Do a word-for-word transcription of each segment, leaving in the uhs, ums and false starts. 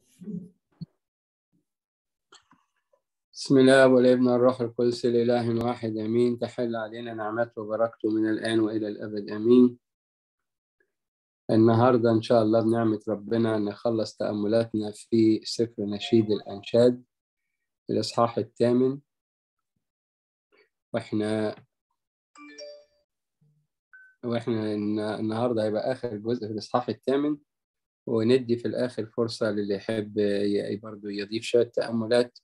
بسم الله والابن والروح القدس الإله واحد آمين. تحل علينا نعمته وبركته من الآن وإلى الأبد آمين. النهاردة إن شاء الله بنعمة ربنا نخلص تأملاتنا في سفر نشيد الأنشاد الإصحاح الثامن، وإحنا وإحنا النهاردة هيبقى آخر جزء في الإصحاح الثامن، وندي في الآخر فرصة للي يحب برضه يضيف شوية تأملات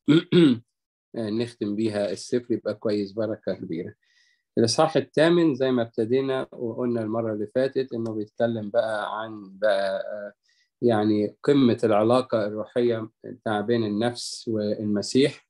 نختم بيها السفر، يبقى كويس، بركة كبيرة. الإصحاح الثامن زي ما ابتدينا وقلنا المرة اللي فاتت إنه بيتكلم بقى عن بقى يعني قمة العلاقة الروحية بتاع بين النفس والمسيح،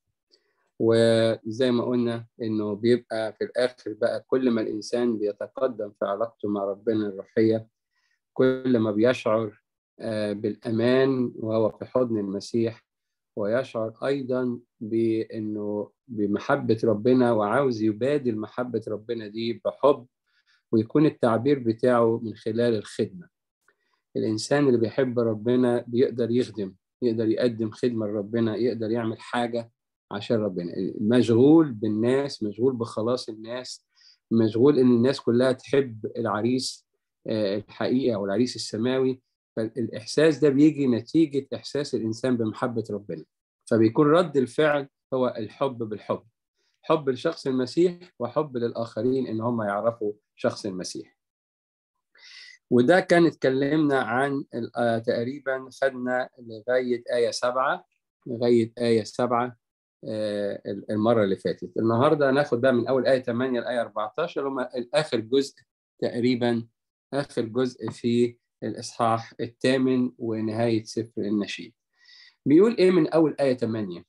وزي ما قلنا إنه بيبقى في الآخر بقى كل ما الإنسان بيتقدم في علاقته مع ربنا الروحية كل ما بيشعر بالأمان وهو في حضن المسيح، ويشعر أيضا بأنه بمحبة ربنا وعاوز يبادل محبة ربنا دي بحب، ويكون التعبير بتاعه من خلال الخدمة. الإنسان اللي بيحب ربنا بيقدر يخدم، يقدر يقدم خدمة لربنا، يقدر يعمل حاجة عشان ربنا، مشغول بالناس، مشغول بخلاص الناس، مشغول إن الناس كلها تحب العريس الحقيقي أو العريس السماوي. فالإحساس ده بيجي نتيجة إحساس الإنسان بمحبة ربنا، فبيكون رد الفعل هو الحب بالحب، حب لشخص المسيح وحب للآخرين إن هم يعرفوا شخص المسيح. وده كان اتكلمنا عن تقريبا خدنا لغاية آية سبعة لغاية آية سبعة المرة اللي فاتت. النهاردة ناخد بقى من أول آية ثمانية لآية أربعة عشر، هم آخر جزء تقريبا، آخر جزء في الإصحاح الثامن ونهاية سفر النشيد. بيقول إيه من أول آية ثمانية؟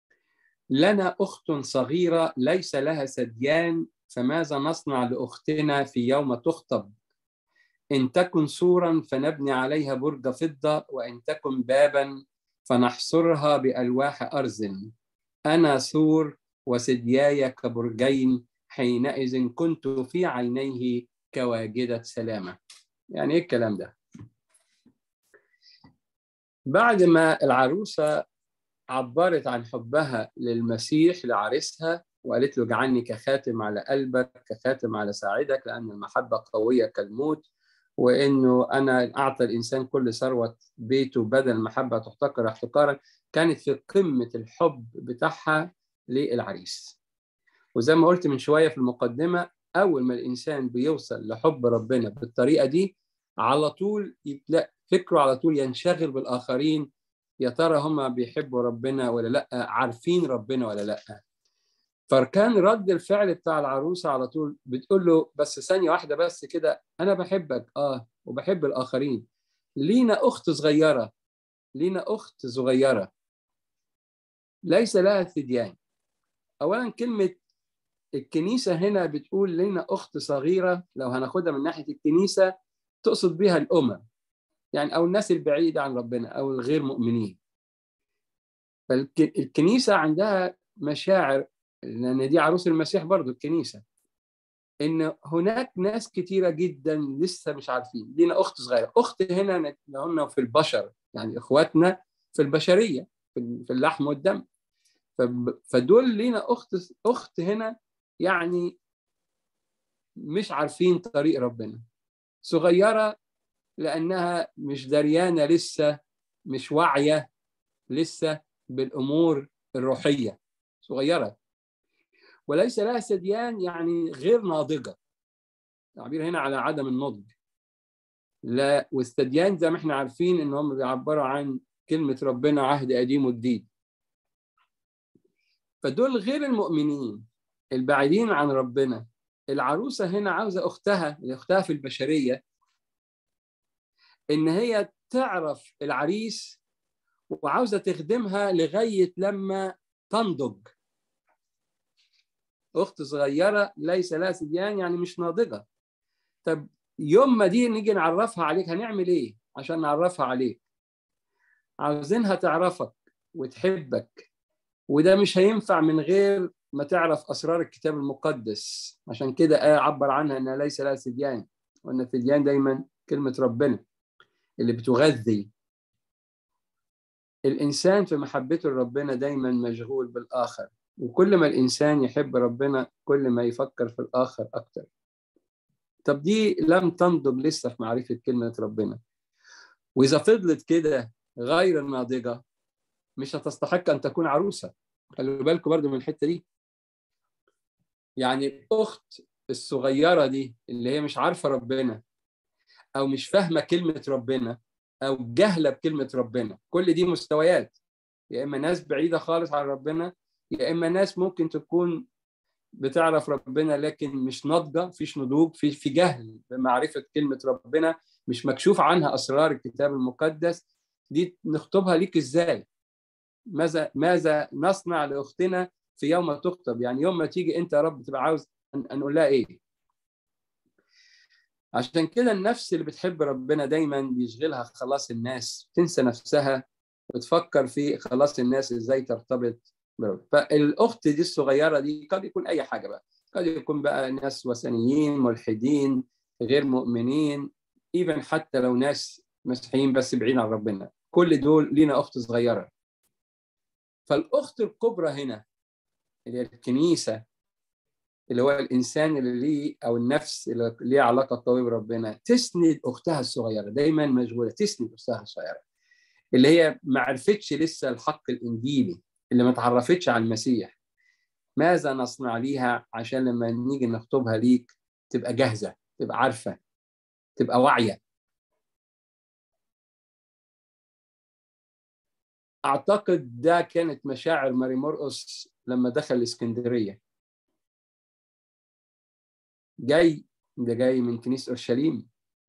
لنا أخت صغيرة ليس لها ثديان، فماذا نصنع لأختنا في يوم تخطب؟ إن تكن سورا فنبني عليها برج فضة، وإن تكن بابا فنحصرها بألواح أرز. أنا سور وثدياي كبرجين، حينئذ كنت في عينيه كواجدة سلامة. يعني إيه الكلام ده؟ بعد ما العروسة عبرت عن حبها للمسيح لعريسها وقالت له اجعلني كخاتم على قلبك، كخاتم على ساعدك، لأن المحبة قوية كالموت، وإنه أنا أعطى الإنسان كل ثروة بيته بدل المحبة تحتقر احتقارا، كانت في قمة الحب بتاعها للعريس. وزي ما قلت من شوية في المقدمة، أول ما الإنسان بيوصل لحب ربنا بالطريقة دي على طول يبدأ فكره على طول ينشغل بالآخرين، يا ترى هم بيحبوا ربنا ولا لأ، عارفين ربنا ولا لأ. فكان رد الفعل بتاع العروسة على طول بتقول له بس ثانية واحدة بس كده، أنا بحبك آه وبحب الآخرين، لينا أخت صغيرة، لينا أخت صغيرة ليس لها ثديان. أولا كلمة الكنيسة هنا بتقول لينا أخت صغيرة، لو هناخدها من ناحية الكنيسة تقصد بها الأمم، يعني أو الناس البعيدة عن ربنا أو الغير مؤمنين. فالكنيسة عندها مشاعر، لأن دي عروس المسيح برضو الكنيسة، إن هناك ناس كتيرة جدا لسه مش عارفين. لينا أخت صغيرة، أخت هنا قلنا في البشر، يعني إخواتنا في البشرية في اللحم والدم، فدول لينا أخت أخت هنا، يعني مش عارفين طريق ربنا، صغيرة لأنها مش دريانة لسه، مش واعية لسه بالأمور الروحية، صغيرة. وليس لها ثديان يعني غير ناضجة، تعبير هنا على عدم النضج. لا، والثديان زي ما احنا عارفين ان هم بيعبروا عن كلمة ربنا عهد قديم وجديد. فدول غير المؤمنين البعيدين عن ربنا. العروسة هنا عاوزة أختها، أختها في البشرية، إن هي تعرف العريس وعاوزة تخدمها لغاية لما تنضج. أخت صغيرة ليس لها ثديان يعني مش ناضجة. طب يوم ما دي نيجي نعرفها عليك هنعمل إيه عشان نعرفها عليك؟ عاوزينها تعرفك وتحبك، وده مش هينفع من غير ما تعرف أسرار الكتاب المقدس. عشان كده آية عبر عنها أنها ليس لها ثديان، وأن الثديان دايما كلمة ربنا اللي بتغذي. الإنسان في محبته لربنا دايما مشغول بالآخر، وكل ما الإنسان يحب ربنا كل ما يفكر في الآخر أكتر. طب دي لم تنضج لسه في معرفة كلمة ربنا، وإذا فضلت كده غير ناضجة مش هتستحق أن تكون عروسة. خلوا بالكم برضو من الحتة دي. يعني الأخت الصغيرة دي اللي هي مش عارفة ربنا أو مش فاهمة كلمة ربنا أو جهلة بكلمة ربنا، كل دي مستويات، يا إما ناس بعيدة خالص عن ربنا، يا إما ناس ممكن تكون بتعرف ربنا لكن مش ناضجة، فيش نضوج، في في جهل بمعرفة كلمة ربنا، مش مكشوف عنها أسرار الكتاب المقدس. دي نخطبها ليك إزاي؟ ماذا ماذا نصنع لأختنا في يوم ما تخطب؟ يعني يوم ما تيجي أنت يا رب تبقى عاوز أن نقول لها إيه؟ عشان كده النفس اللي بتحب ربنا دايما بيشغلها خلاص الناس، تنسى نفسها وتفكر في خلاص الناس ازاي ترتبط بربنا. فالاخت دي الصغيره دي قد يكون اي حاجه بقى، قد يكون بقى ناس وثنيين، ملحدين، غير مؤمنين، ايفن حتى لو ناس مسيحيين بس بعيد عن ربنا، كل دول لينا اخت صغيره. فالاخت الكبرى هنا اللي هي الكنيسه، اللي هو الانسان اللي ليه او النفس اللي ليه علاقه قويه بربنا، تسند اختها الصغيره، دايما مشغوله تسند اختها الصغيره اللي هي ما عرفتش لسه الحق الانجيلي، اللي ما تعرفتش على المسيح. ماذا نصنع ليها عشان لما نيجي نخطبها ليك تبقى جاهزه، تبقى عارفه، تبقى واعيه. اعتقد ده كانت مشاعر ماري مرقس لما دخل الاسكندريه. جاي ده جاي من كنيسه اورشليم.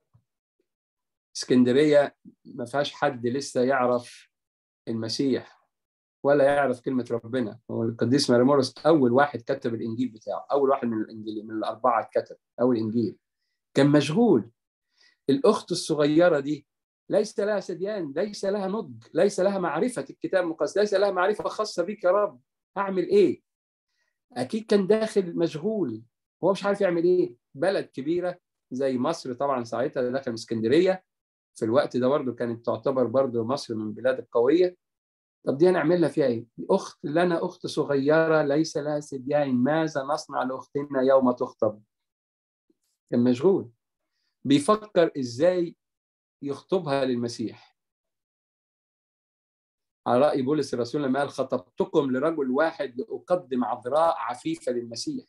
اسكندريه ما فيهاش حد لسه يعرف المسيح ولا يعرف كلمه ربنا. هو القديس ماري مرقس اول واحد كتب الانجيل بتاعه، اول واحد من الانجيل من الاربعه اتكتب اول انجيل، كان مشغول. الاخت الصغيره دي ليس لها سديان، ليس لها نضج، ليس لها معرفه الكتاب المقدس، ليس لها معرفه خاصه بك يا رب، هعمل ايه؟ اكيد كان داخل مشغول، هو مش عارف يعمل ايه. بلد كبيره زي مصر طبعا ساعتها دخل اسكندريه، في الوقت ده برضه كانت تعتبر برضه مصر من البلاد القويه. طب دي هنعمل لها فيها ايه؟ اخت لنا اخت صغيره ليس لها سديان، ماذا نصنع لاختنا يوم تخطب؟ كان مشغول بيفكر ازاي يخطبها للمسيح. على رأي بولس الرسول لما قال خطبتكم لرجل واحد لأقدم عذراء عفيفة للمسيح.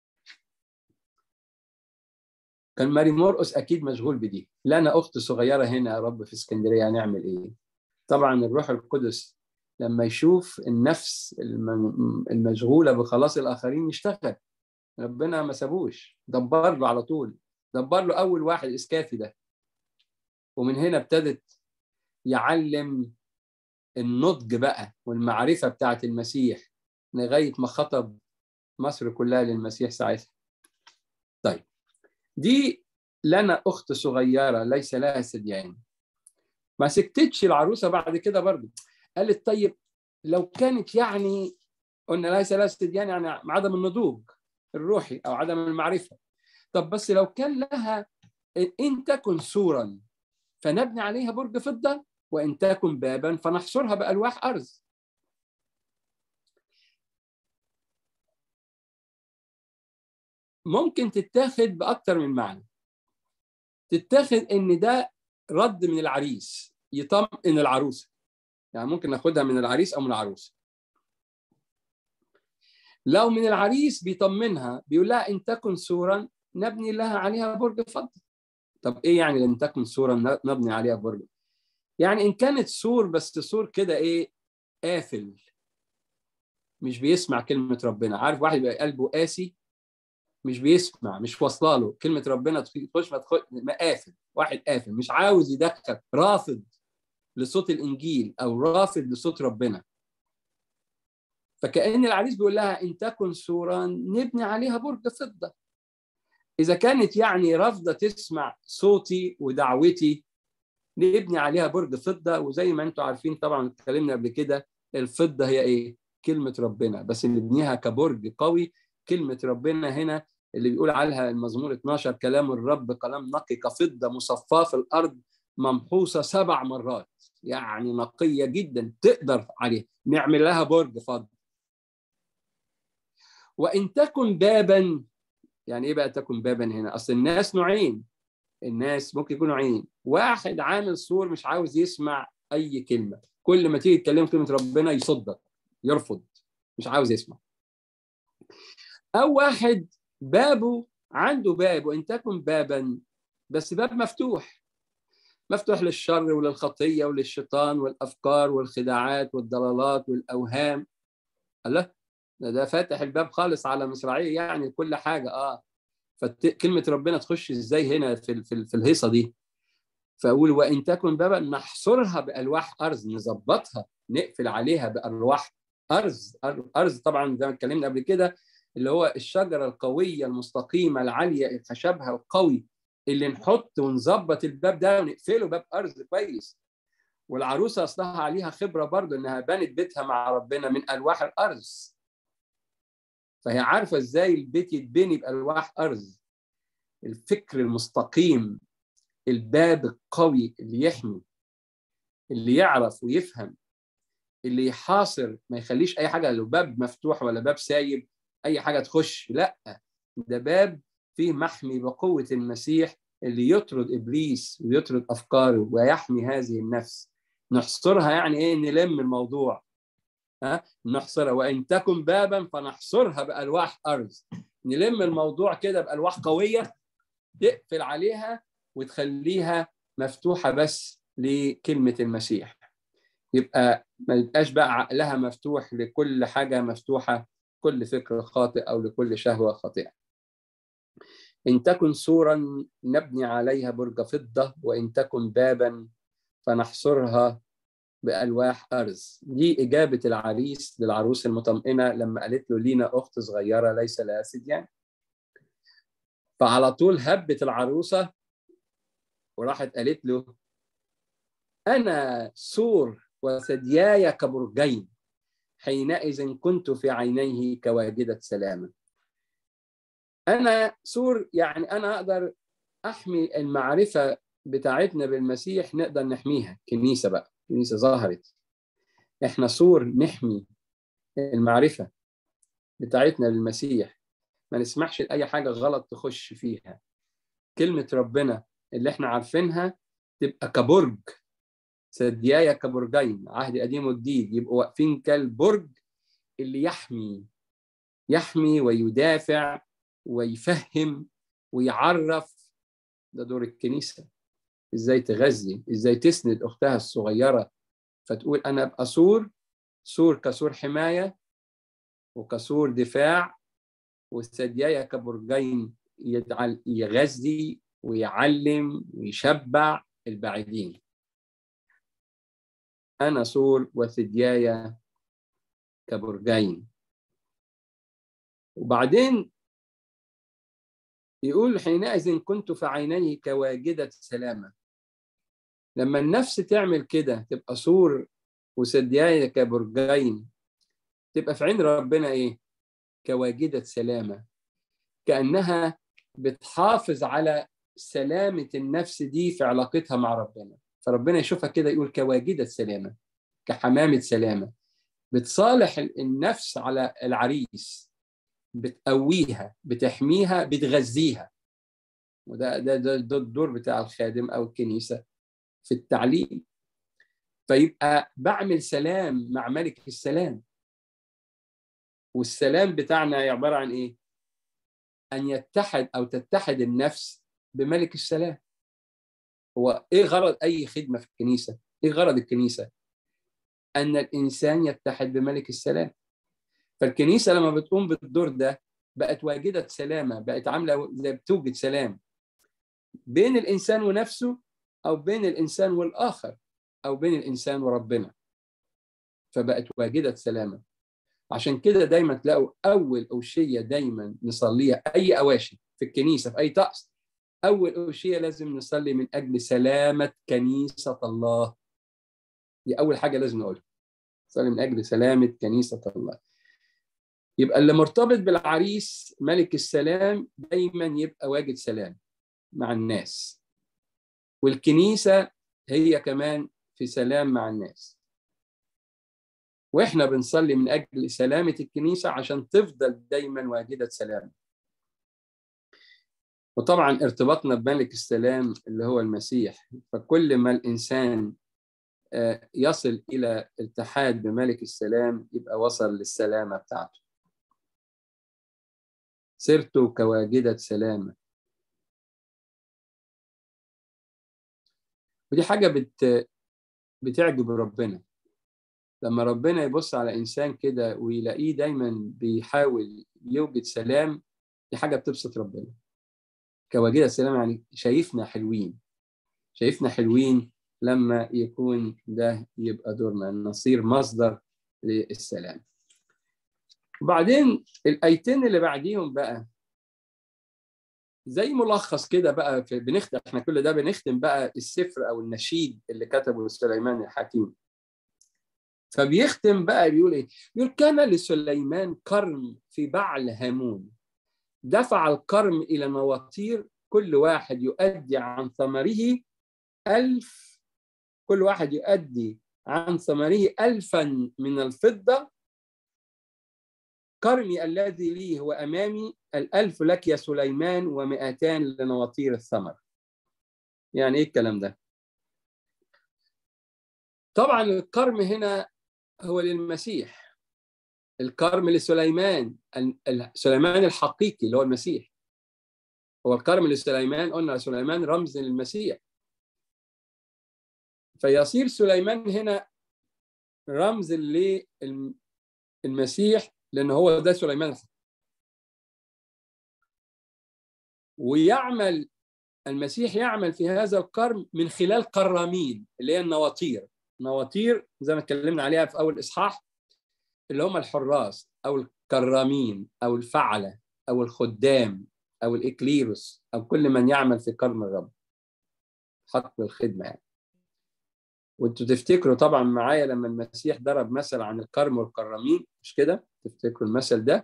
كان ماري مرقس أكيد مشغول بدي. لنا أخت صغيرة هنا يا رب في اسكندرية، هنعمل إيه؟ طبعا الروح القدس لما يشوف النفس المشغولة بخلاص الآخرين يشتغل. ربنا ما سابوش، دبر له على طول، دبر له أول واحد إسكافي ده، ومن هنا ابتدت يعلم النضج بقى والمعرفة بتاعت المسيح لغاية ما خطب مصر كلها للمسيح ساعتها. طيب دي لنا أخت صغيرة ليس لها سديان. ما سكتتش العروسة بعد كده برضه، قالت طيب لو كانت يعني قلنا ليس لها سديان يعني عدم النضوج الروحي أو عدم المعرفة، طب بس لو كان لها إن تكن سورا فنبني عليها برج فضة، وإن تكن بابا فنحصرها بألواح أرز. ممكن تتاخد بأكتر من معنى. تتاخد إن ده رد من العريس يطمئن العروسة، يعني ممكن ناخدها من العريس أو من العروسة. لو من العريس بيطمنها بيقول لها إن تكن سورا نبني لها عليها برج فضة. طب إيه يعني إن تكن سورا نبني عليها برج؟ يعني إن كانت سور بس سور كده إيه قافل، مش بيسمع كلمة ربنا. عارف واحد يبقى قلبه قاسي مش بيسمع، مش واصله له كلمه ربنا، تخش ما تخش، قافل، واحد قافل مش عاوز يدخل، رافض لصوت الانجيل او رافض لصوت ربنا. فكأن العريس بيقول لها ان تكن سورا نبني عليها برج فضه. اذا كانت يعني رافضه تسمع صوتي ودعوتي نبني عليها برج فضه. وزي ما انتم عارفين طبعا اتكلمنا قبل كده، الفضه هي ايه؟ كلمه ربنا، بس نبنيها كبرج قوي. كلمه ربنا هنا اللي بيقول عليها المزمور اتناشر كلام الرب كلام نقي كفضه مصفاه في الارض ممحوصه سبع مرات. يعني نقية جدا تقدر عليها، نعمل لها برج فضة. وإن تكن بابا، يعني إيه بقى تكن بابا هنا؟ أصل الناس نوعين، الناس ممكن يكونوا نوعين، واحد عامل سور مش عاوز يسمع أي كلمة، كل ما تيجي تكلم كلمة ربنا يصدق يرفض، مش عاوز يسمع. أو واحد بابه عنده باب، وإن تكن بابا بس باب مفتوح، مفتوح للشر وللخطية وللشيطان والأفكار والخداعات والضلالات والأوهام. الله، ده, ده فاتح الباب خالص على مصراعيه، يعني كل حاجة. آه فكلمة ربنا تخش إزاي هنا في, في, في الهيصة دي؟ فأقول وإن تكن بابا نحصرها بألواح أرز، نظبطها نقفل عليها بألواح أرز. أرز طبعا زي ما اتكلمنا قبل كده، اللي هو الشجرة القوية المستقيمة العالية خشبها القوي، اللي نحط ونظبط الباب ده ونقفله باب أرز كويس. والعروسة أصلها عليها خبرة برضو، إنها بنت بيتها مع ربنا من ألواح الأرز، فهي عارفة إزاي البيت يتبني بألواح أرز. الفكر المستقيم، الباب القوي اللي يحمي، اللي يعرف ويفهم، اللي يحاصر، ما يخليش اي حاجه، لو باب مفتوح ولا باب سايب اي حاجه تخش، لا، ده باب فيه محمي بقوه المسيح اللي يطرد ابليس ويطرد افكاره ويحمي هذه النفس. نحصرها يعني ايه؟ نلم الموضوع، ها، نحصرها. وان تكن بابا فنحصرها بالواح ارز، نلم الموضوع كده بالواح قويه تقفل عليها وتخليها مفتوحه بس لكلمه المسيح. يبقى ما يبقاش بقى عقلها مفتوح لكل حاجة مفتوحة، كل فكر خاطئ أو لكل شهوة خاطئة. إن تكن سورا نبني عليها برج فضة، وإن تكن بابا فنحصرها بألواح أرز. دي إجابة العريس للعروس المطمئنة لما قالت له لينا أخت صغيرة ليس لها سديان. فعلى طول هبت العروسة وراحت قالت له أنا سور وثدياي كبرجين، حينئذ كنت في عينيه كواجدة سلامة. أنا سور، يعني أنا أقدر أحمي المعرفة بتاعتنا بالمسيح، نقدر نحميها. كنيسة بقى، كنيسة ظهرت، إحنا سور نحمي المعرفة بتاعتنا بالمسيح، ما نسمحش لأي حاجة غلط تخش فيها. كلمة ربنا اللي إحنا عارفينها تبقى كبرج، سديايا كبرجين، عهد قديم وجديد، يبقوا واقفين كالبرج اللي يحمي يحمي ويدافع ويفهم ويعرف. ده دور الكنيسة، ازاي تغذي، ازاي تسند اختها الصغيرة، فتقول انا ابقى سور، سور كسور حماية وكسور دفاع، والثديايا كبرجين يغذي ويعلم ويشبع البعيدين. انا سور وثديايا كبرجين. وبعدين يقول حينئذ كنت في عينيه كواجدة سلامة. لما النفس تعمل كده تبقى سور وثديايا كبرجين، تبقى في عين ربنا ايه؟ كواجدة سلامة، كأنها بتحافظ على سلامة النفس دي في علاقتها مع ربنا. فربنا يشوفها كده يقول كواجدة سلامة، كحمامة سلامة، بتصالح النفس على العريس، بتقويها، بتحميها، بتغذيها. وده ده ده, ده الدور بتاع الخادم أو الكنيسة في التعليم. فيبقى بعمل سلام مع ملك السلام. والسلام بتاعنا عبارة عن إيه؟ أن يتحد أو تتحد النفس بملك السلام. هو إيه غرض أي خدمة في الكنيسة؟ إيه غرض الكنيسة؟ أن الإنسان يتحد بملك السلام. فالكنيسة لما بتقوم بالدور ده بقت واجدة سلامة، بقت عاملة زي بتوجد سلام بين الإنسان ونفسه، أو بين الإنسان والآخر، أو بين الإنسان وربنا. فبقت واجدة سلامة. عشان كده دايما تلاقوا أول أوشية دايما نصليها أي أواشي في الكنيسة في أي طقس، أول أوشية لازم نصلي من أجل سلامة كنيسة الله. دي أول حاجة لازم نقولها، نصلي من أجل سلامة كنيسة الله. يبقى اللي مرتبط بالعريس ملك السلام دايما يبقى واجد سلام مع الناس. والكنيسة هي كمان في سلام مع الناس. واحنا بنصلي من اجل سلامة الكنيسة عشان تفضل دايما واجدة سلام. وطبعا ارتباطنا بملك السلام اللي هو المسيح، فكل ما الانسان يصل الى الاتحاد بملك السلام يبقى وصل للسلامة بتاعته. صرت كواجدة سلامة. ودي حاجة بت بتعجب ربنا، لما ربنا يبص على إنسان كده ويلاقيه دايما بيحاول يوجد سلام، دي حاجة بتبسط ربنا. كواجدة سلام يعني شايفنا حلوين، شايفنا حلوين لما يكون ده يبقى دورنا، نصير مصدر للسلام. وبعدين الآيتين اللي بعديهم بقى زي ملخص كده بقى، في بنختم احنا كل ده بنختم بقى السفر او النشيد اللي كتبه سليمان الحكيم. فبيختم بقى بيقول ايه؟ بيقول كان لسليمان كرم في بعل هامون، دفع الكرم الى نواطير، كل واحد يؤدي عن ثمره ألف، كل واحد يؤدي عن ثمره ألفا من الفضة. كرمي الذي لي هو أمامي، الألف لك يا سليمان ومئتان لنواطير الثمر. يعني إيه الكلام ده؟ طبعا الكرم هنا هو للمسيح، الكرم لسليمان، سليمان الحقيقي اللي هو المسيح. هو الكرم لسليمان، قلنا سليمان رمز للمسيح، فيصير سليمان هنا رمز للمسيح لأن هو ده سليمان الحقيقي. ويعمل المسيح يعمل في هذا الكرم من خلال كرامين اللي هي النواطير. نواطير زي ما اتكلمنا عليها في أول إصحاح، اللي هم الحراس أو الكرامين أو الفعلة أو الخدام أو الإكليروس أو كل من يعمل في كرم الرب، حق الخدمة يعني. وانتوا تفتكروا طبعا معايا لما المسيح ضرب مثل عن الكرم والكرامين، مش كده؟ تفتكروا المثل ده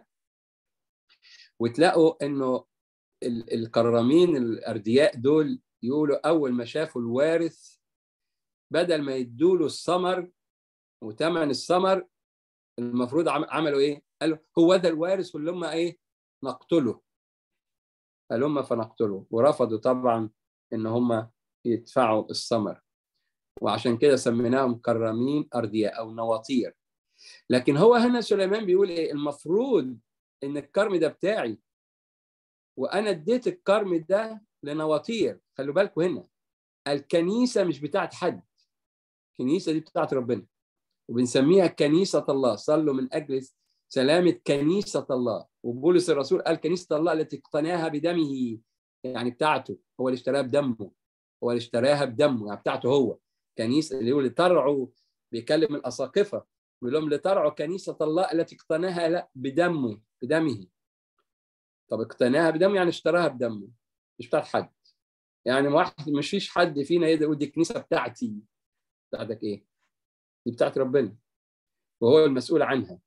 وتلاقوا انه الكرامين الاردياء دول يقولوا اول ما شافوا الوارث بدل ما يدوا له الثمر وثمن الثمر، المفروض عملوا ايه؟ قالوا هو ذا الوارث واللي هم ايه؟ نقتله. قالوا هم فنقتله، ورفضوا طبعا ان هم يدفعوا الثمر، وعشان كده سميناهم كرامين أردياء أو نواطير. لكن هو هنا سليمان بيقول إيه؟ المفروض إن الكرم ده بتاعي وأنا اديت الكرم ده لنواطير. خلوا بالكم هنا الكنيسة مش بتاعت حد، الكنيسة دي بتاعت ربنا، وبنسميها كنيسة الله. صلوا من أجل سلامة كنيسة الله. وبولس الرسول قال كنيسة الله التي اقتناها بدمه، يعني بتاعته هو اللي اشتراها بدمه، هو اللي اشتراها بدمه، يعني بتاعته هو. كنيسة اللي هو لترعوا، بيكلم الأساقفة بيقول لهم لترعوا كنيسة الله التي اقتناها لا بدمه بدمه. طب اقتناها بدمه يعني اشتراها بدمه، مش بتاعت حد. يعني واحد مش فيش حد فينا يقدر يقول دي الكنيسة بتاعتي. بتاعتك ايه؟ دي بتاعت ربنا وهو المسؤول عنها.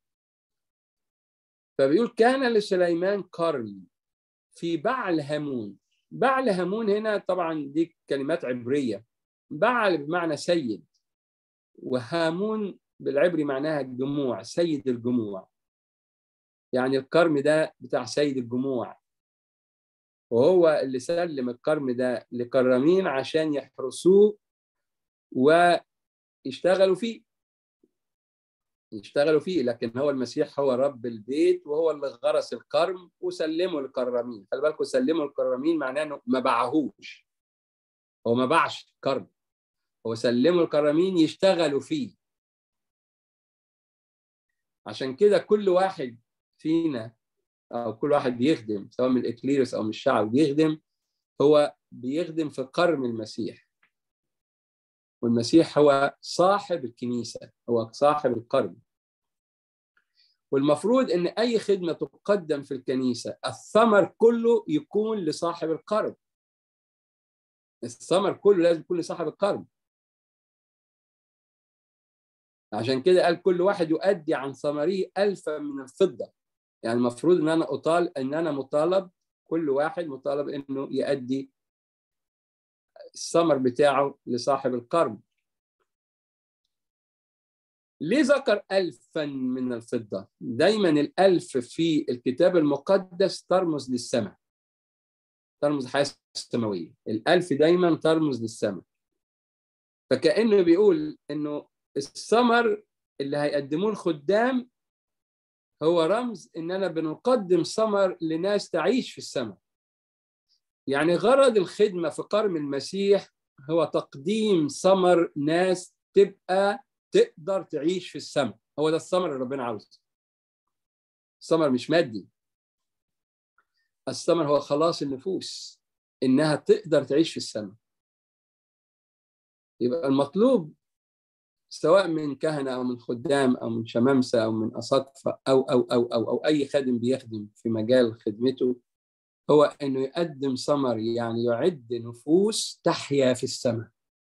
فبيقول كان لسليمان كرم في بعل هامون. بعل هامون هنا طبعا دي كلمات عبرية. بعل بمعنى سيد، وهامون بالعبري معناها الجموع، سيد الجموع. يعني الكرم ده بتاع سيد الجموع، وهو اللي سلم الكرم ده لكرامين عشان يحرسوه ويشتغلوا فيه يشتغلوا فيه لكن هو المسيح هو رب البيت، وهو اللي غرس الكرم وسلمه للكرامين. خلي بالكم سلمه للكرامين معناه انه ما باعهوش، هو ما باعش كرم، هو سلمه للكرامين يشتغلوا فيه. عشان كده كل واحد فينا او كل واحد بيخدم سواء من الاكليروس او من الشعب بيخدم، هو بيخدم في كرم المسيح، والمسيح هو صاحب الكنيسة، هو صاحب الكرم. والمفروض ان اي خدمة تقدم في الكنيسة الثمر كله يكون لصاحب الكرم، الثمر كله لازم يكون لصاحب الكرم. عشان كده قال كل واحد يؤدي عن ثمره ألفا من الفضة. يعني المفروض ان انا اطالب ان انا مطالب، كل واحد مطالب انه يؤدي الثمر بتاعه لصاحب الكرم. ليه ذكر ألفا من الفضة؟ دايما الألف في الكتاب المقدس ترمز للسماء، ترمز الحياة السماوية. الألف دايما ترمز للسماء، فكأنه بيقول إنه الثمر اللي هيقدموه الخدام هو رمز إننا بنقدم ثمر لناس تعيش في السماء. يعني غرض الخدمة في قرم المسيح هو تقديم ثمر ناس تبقى تقدر تعيش في السماء. هو ده الثمر اللي ربنا عاوزه. الثمر مش مادي، الثمر هو خلاص النفوس إنها تقدر تعيش في السماء. يبقى المطلوب سواء من كهنة أو من خدام أو من شمامسة أو من أساقفة أو أو أو أو أو أي خادم بيخدم في مجال خدمته، هو إنه يقدم ثمر، يعني يعد نفوس تحيا في السماء.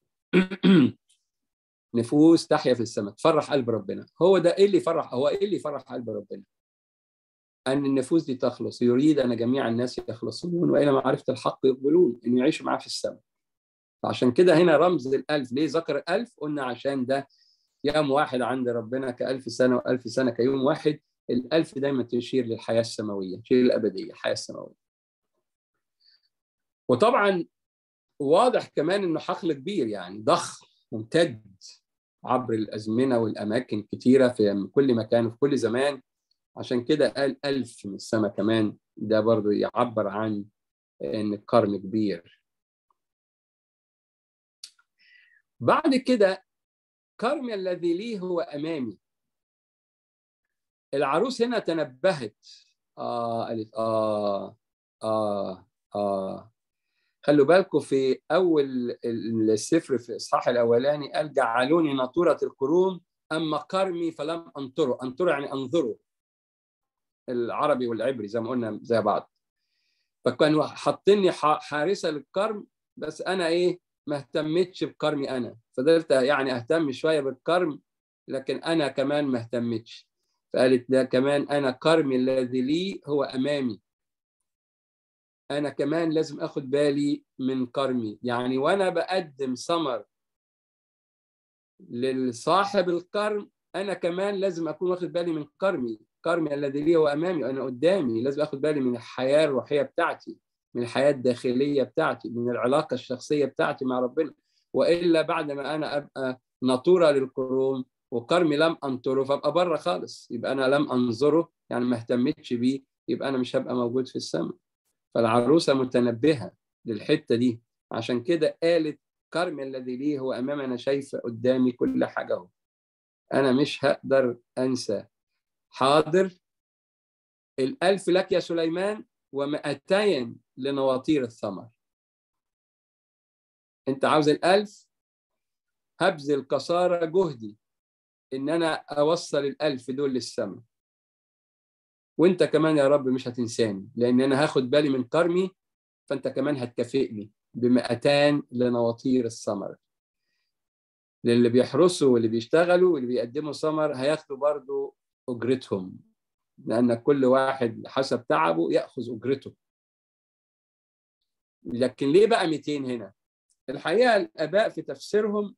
نفوس تحيا في السماء تفرح قلب ربنا. هو ده إيه اللي يفرح، هو إيه اللي يفرح قلب ربنا؟ أن النفوس دي تخلص. يريد أن جميع الناس يخلصون وإلى معرفة الحق يقبلون، إنه يعيشوا معاه في السماء. فعشان كده هنا رمز الألف. ليه ذكر الألف؟ قلنا عشان ده يوم واحد عند ربنا كألف سنة، وألف سنة كيوم واحد. الألف دايما تشير للحياة السماوية، تشير للأبدية، الحياة السماوية. وطبعا واضح كمان إنه حقل كبير، يعني ضخم ممتد عبر الأزمنة والأماكن كتيرة في كل مكان وفي كل زمان. عشان كده قال ألف من السماء كمان، ده برضو يعبر عن إن القرن كبير. بعد كده كرمي الذي لي هو أمامي. العروس هنا تنبهت. آه قالت آه آه آه خلوا بالكم في أول السفر في الإصحاح الأولاني قال جعلوني ناطورة القرون أما كرمي فلم أنطره. أنطره يعني أنظره، العربي والعبري زي ما قلنا زي بعض. فكانوا حاطيني حارسة للكرم، بس أنا إيه ما اهتمتش بكرمي. أنا فضلت يعني أهتم شوية بالكرم، لكن أنا كمان ما اهتمتش. فقالت ده كمان أنا كرمي الذي لي هو أمامي. أنا كمان لازم أخد بالي من كرمي. يعني وأنا بقدم ثمر للصاحب الكرم، أنا كمان لازم أكون واخد بالي من كرمي. كرمي الذي لي هو أمامي، أنا قدامي. لازم أخد بالي من الحياة الروحية بتاعتي، من الحياة الداخلية بتاعتي، من العلاقة الشخصية بتاعتي مع ربنا. وإلا بعد ما أنا أبقى ناطورة للقرون وكرمي لم أنطره، فأبقى بره خالص. يبقى أنا لم أنظره، يعني ما اهتمتش بيه، يبقى أنا مش هبقى موجود في السماء. فالعروسة متنبهة للحتة دي، عشان كده قالت كرمي الذي ليه هو أمامي. أنا شايفة قدامي كل حاجة اهو، أنا مش هقدر أنسى. حاضر. الألف لك يا سليمان ومئتين لنواطير الثمر. أنت عاوز الألف، هبذل قصارى جهدي إن أنا أوصل الألف دول للسماء. وأنت كمان يا رب مش هتنساني، لأن أنا هاخد بالي من كرمي، فأنت كمان هتكافئني بمئتان لنواطير الثمر. للي بيحرسوا واللي بيشتغلوا واللي بيقدموا ثمر هياخدوا برضو أجرتهم، لأن كل واحد حسب تعبه يأخذ أجرته. لكن ليه بقى مئتين هنا؟ الحقيقة الآباء في تفسيرهم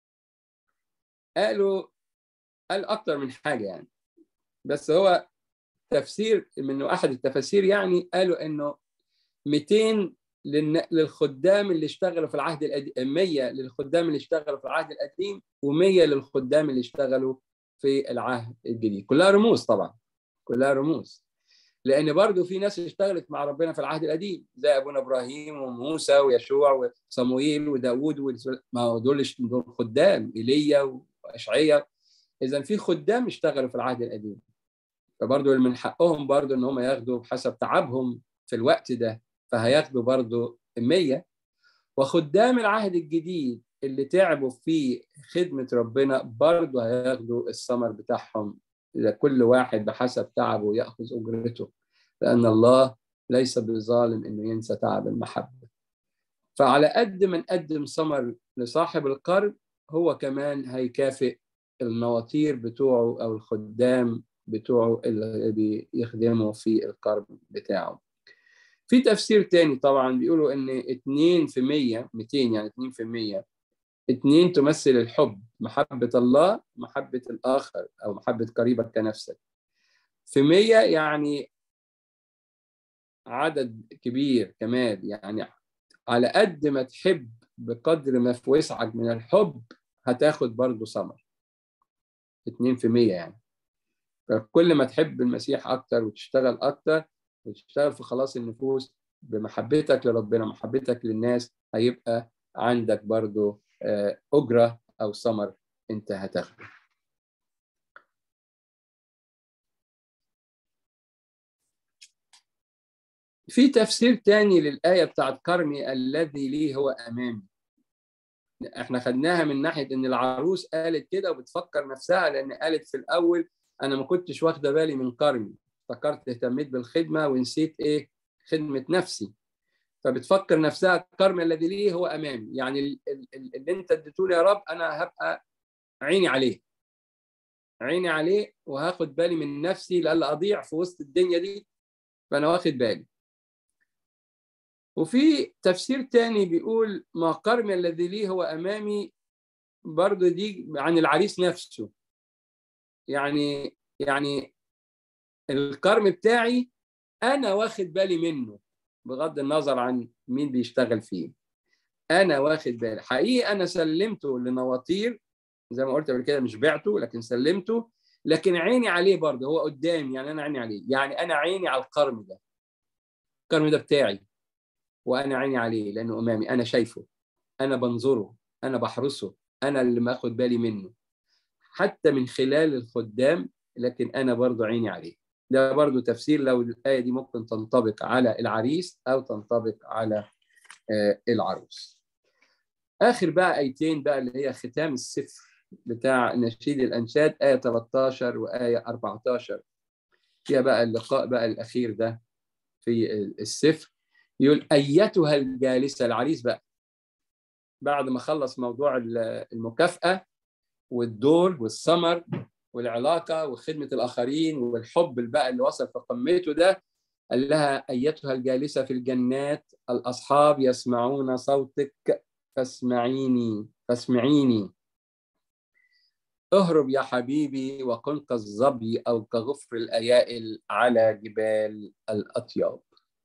قالوا قال أكتر من حاجة يعني، بس هو تفسير منه أحد التفاسير يعني قالوا إنه مئتين للخدام اللي اشتغلوا في العهد القديم، مية للخدام اللي اشتغلوا في العهد القديم، ومية للخدام اللي اشتغلوا في العهد الجديد. كلها رموز طبعا، كلها رموز، لأن برضو في ناس اشتغلت مع ربنا في العهد القديم زي أبونا إبراهيم وموسى ويشوع وصموئيل وداود، ما هو دول خدام، إيليا وأشعيا. إذا في خدام اشتغلوا في العهد القديم، فبرضو من حقهم برضو إن هم ياخدوا بحسب تعبهم في الوقت ده، فهياخدوا برضو مية. وخدام العهد الجديد اللي تعبوا في خدمة ربنا برضو هياخدوا الثمر بتاعهم، إذا كل واحد بحسب تعبه يأخذ أجرته، لأن الله ليس بظالم إنه ينسى تعب المحبة. فعلى قد ما نقدم ثمر لصاحب القرب، هو كمان هيكافئ النواطير بتوعه أو الخدام بتوعه اللي بيخدموا في القرب بتاعه. في تفسير تاني طبعا بيقولوا ان اتنين في مية، مئتين يعني اتنين في مية، اتنين تمثل الحب، محبة الله، محبة الآخر أو محبة قريبك كنفسك. في مية يعني عدد كبير كمان، يعني على قد ما تحب بقدر ما في وسعك من الحب هتاخد برضو ثمر. اتنين في مية يعني. فكل ما تحب المسيح أكتر وتشتغل أكتر وتشتغل في خلاص النفوس بمحبتك لربنا، محبتك للناس، هيبقى عندك برضو أجرة أو ثمر أنت هتاخده. في تفسير تاني للآية بتاعت كرمي الذي لي هو أمامي. احنا خدناها من ناحية ان العروس قالت كده وبتفكر نفسها، لان قالت في الأول أنا ما كنتش واخدة بالي من كرمي، افتكرت اهتميت بالخدمة ونسيت إيه؟ خدمة نفسي. فبتفكر نفسها كرمي الذي لي هو أمامي، يعني اللي أنت اديته لي يا رب أنا هبقى عيني عليه، عيني عليه وهاخد بالي من نفسي لألا أضيع في وسط الدنيا دي، فأنا واخد بالي. وفي تفسير تاني بيقول ما كرمي الذي لي هو أمامي، برضو دي عن العريس نفسه. يعني يعني الكرم بتاعي أنا واخد بالي منه بغض النظر عن مين بيشتغل فيه. أنا واخد بالي حقيقي، أنا سلمته لنواطير زي ما قلت قبل كده، مش بعته لكن سلمته، لكن عيني عليه برضه، هو قدامي، يعني أنا عيني عليه، يعني أنا عيني على الكرم ده، الكرم ده بتاعي وأنا عيني عليه لأنه أمامي، أنا شايفه، أنا بنظره، أنا بحرسه، أنا اللي ماخد بالي منه حتى من خلال الخدام، لكن أنا برضه عيني عليه. ده برضه تفسير لو الآية دي ممكن تنطبق على العريس أو تنطبق على العروس. آخر بقى آيتين بقى اللي هي ختام السفر بتاع نشيد الأنشاد، آية ثلاثة عشر وآية أربعة عشر، فيها بقى اللقاء بقى الأخير ده في السفر. يقول أيتها الجالسة، العريس بقى بعد ما خلص موضوع المكافأة والدور والثمر والعلاقة وخدمة الآخرين والحب بقى اللي وصل في قمته ده، قال لها أيتها الجالسة في الجنات الأصحاب يسمعون صوتك فاسمعيني فاسمعيني، اهرب يا حبيبي وكن كالظبي أو كغفر الأيائل على جبال الأطياب.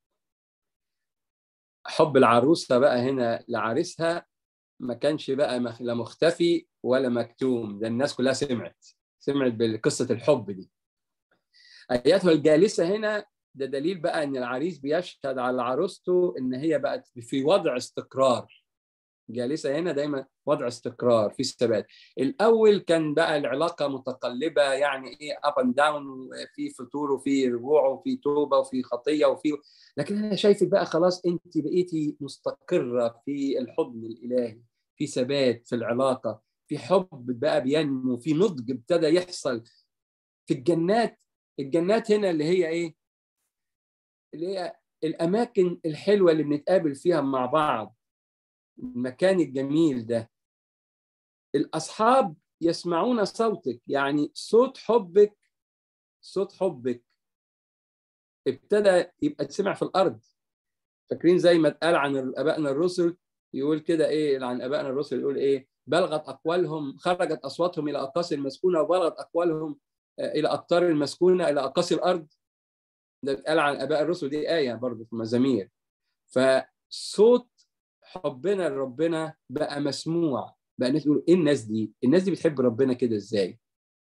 حب العروسة بقى هنا لعريسها ما كانش بقى لا مختفي ولا مكتوم، ده الناس كلها سمعت سمعت بقصة الحب دي. أيتها الجالسة هنا ده دليل بقى ان العريس بيشهد على عروسته ان هي بقت في وضع استقرار. جالسة هنا دايما وضع استقرار في الثبات. الاول كان بقى العلاقة متقلبة، يعني ايه اب اند داون، في فتور وفي رجوع وفي توبة وفي خطية وفي، لكن انا شايفك بقى خلاص انت بقيتي مستقرة في الحضن الالهي، في ثبات في العلاقة، في حب بقى بينمو، في نضج ابتدى يحصل في الجنات. الجنات هنا اللي هي ايه؟ اللي هي الأماكن الحلوة اللي بنتقابل فيها مع بعض، المكان الجميل ده. الأصحاب يسمعون صوتك، يعني صوت حبك، صوت حبك ابتدى يبقى تسمع في الأرض. فاكرين زي ما اتقال عن آبائنا الرسل، يقول كده إيه عن آبائنا الرسل، يقول إيه بلغت أقوالهم، خرجت أصواتهم إلى أقاصي المسكونة، وبلغت أقوالهم إلى أقطار المسكونة، إلى أقاصي الأرض. ده اتقال عن آباء الرسل، دي آية برضه في مزامير. فصوت حبنا لربنا بقى مسموع، بقى الناس تقول ايه الناس دي؟ الناس دي بتحب ربنا كده ازاي؟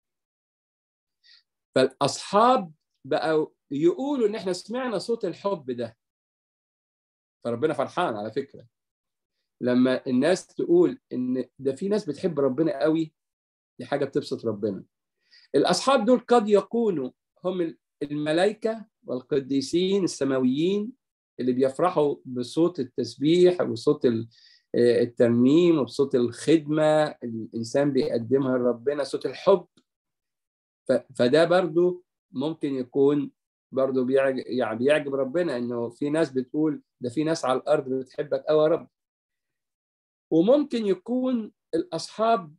فالاصحاب بقوا يقولوا ان احنا سمعنا صوت الحب ده. فربنا فرحان على فكرة لما الناس تقول ان ده في ناس بتحب ربنا قوي، دي حاجة بتبسط ربنا. الاصحاب دول قد يكونوا هم الملائكة والقديسين السماويين اللي بيفرحوا بصوت التسبيح وصوت الترنيم وبصوت الخدمة الإنسان بيقدمها لربنا، صوت الحب. فده برضو ممكن يكون برضو بيعجب، يعني بيعجب ربنا إنه في ناس بتقول ده في ناس على الأرض بتحبك أوي يا رب. وممكن يكون الأصحاب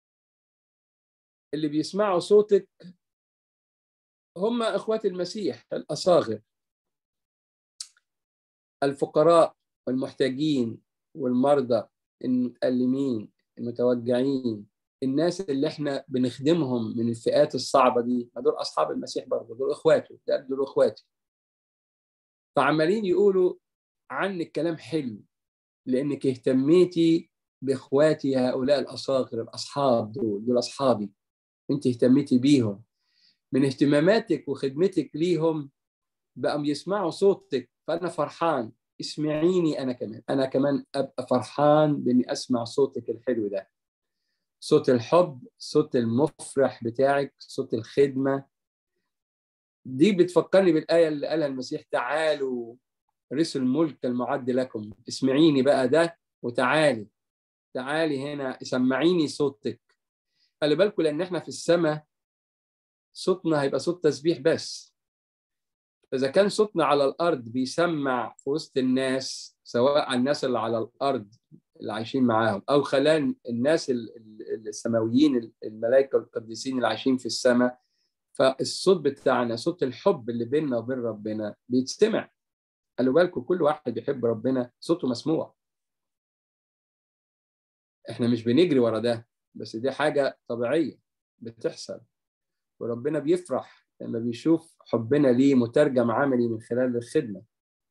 اللي بيسمعوا صوتك هم إخوات المسيح الأصاغر، الفقراء والمحتاجين والمرضى المتألمين المتوجعين، الناس اللي احنا بنخدمهم من الفئات الصعبة دي، دول أصحاب المسيح برضه، دول إخواته، دول إخواتي. فعمالين يقولوا عنك كلام حلو لأنك اهتميتي بإخواتي هؤلاء الأصاغر، الأصحاب دول، دول أصحابي، أنت اهتميتي بيهم. من اهتماماتك وخدمتك ليهم بقوا يسمعوا صوتك، فأنا فرحان. اسمعيني أنا كمان، أنا كمان أبقى فرحان بإني أسمع صوتك الحلو ده، صوت الحب، صوت المفرح بتاعك، صوت الخدمة. دي بتفكرني بالآية اللي قالها المسيح: تعالوا رثوا الملك المعد لكم. اسمعيني بقى ده وتعالي، تعالي هنا سمعيني صوتك. خلي بالكم لأن احنا في السماء صوتنا هيبقى صوت تسبيح بس. إذا كان صوتنا على الأرض بيسمع في وسط الناس، سواء الناس اللي على الأرض اللي عايشين معاهم أو خلال الناس السماويين الملائكة القديسين اللي عايشين في السماء، فالصوت بتاعنا، صوت الحب اللي بيننا وبين ربنا بيتسمع. خلوا بالكم كل واحد بيحب ربنا صوته مسموع. احنا مش بنجري ورا ده، بس دي حاجة طبيعية بتحصل، وربنا بيفرح لما بيشوف حبنا ليه مترجم عملي من خلال الخدمة.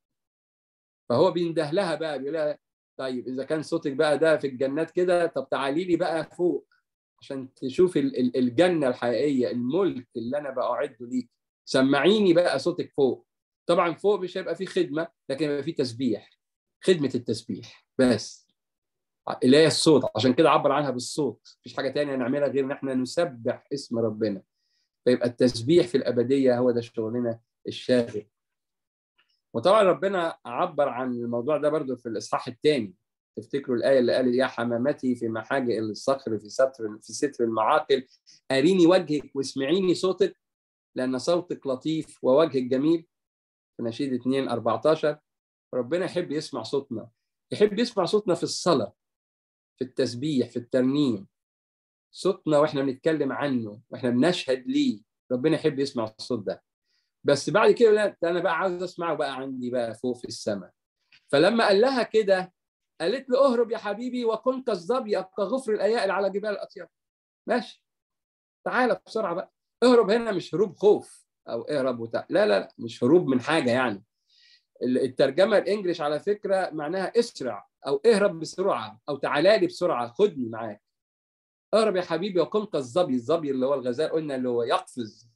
فهو بينده لها بقى، بيقول لها: طيب إذا كان صوتك بقى ده في الجنات كده، طب تعالي لي بقى فوق عشان تشوفي الجنة الحقيقية، الملك اللي أنا بأعده ليك. سمعيني بقى صوتك فوق. طبعا فوق مش هيبقى فيه خدمة، لكن هيبقى فيه تسبيح، خدمة التسبيح بس، اللي هي الصوت. عشان كده عبر عنها بالصوت، مفيش حاجة تانية نعملها غير إن احنا نسبح اسم ربنا. فيبقى التسبيح في الأبدية هو ده شغلنا الشاغل. وطبعا ربنا عبر عن الموضوع ده برضو في الإصحاح الثاني. تفتكروا الآية اللي قالت: يا حمامتي في محاجئ الصخر، في ستر في ستر المعاقل، أريني وجهك واسمعيني صوتك، لأن صوتك لطيف ووجهك جميل، في نشيد اثنين أربعتاشر. ربنا يحب يسمع صوتنا، يحب يسمع صوتنا في الصلاة، في التسبيح، في الترنيم، صوتنا واحنا بنتكلم عنه واحنا بنشهد ليه. ربنا يحب يسمع الصوت ده. بس بعد كده لا، انا بقى عاوز اسمعه بقى عندي بقى فوق في السماء. فلما قال لها كده قالت له: اهرب يا حبيبي وكن كالظبي كغفر الايائل على جبال الاطياب. ماشي، تعالى بسرعه بقى. اهرب هنا مش هروب خوف او اهرب وتع... لا لا لا، مش هروب من حاجه يعني. الترجمه الانجليش على فكره معناها اسرع او اهرب بسرعه او تعالى لي بسرعه، خدني معاك. اهرب يا حبيبي وكن كالظبي، الظبي اللي هو الغزال، قلنا اللي هو يقفز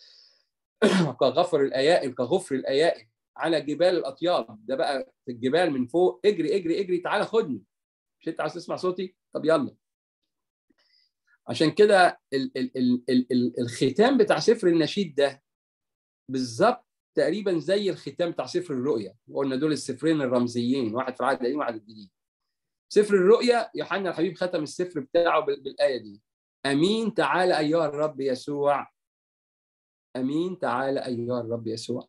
كغفر الايائل، كغفر الايائل على جبال الاطياب. ده بقى في الجبال من فوق، اجري اجري اجري، تعالى خدني. مش انت عايز تسمع صوتي؟ طب يلا. عشان كده ال ال ال ال ال الختام بتاع سفر النشيد ده بالظبط تقريبا زي الختام بتاع سفر الرؤيا. وقلنا دول السفرين الرمزيين، واحد في العهد القديم وواحد الجديد. سفر الرؤيا يوحنا الحبيب ختم السفر بتاعه بالايه دي: امين تعالى ايها الرب يسوع، امين تعالى ايها الرب يسوع.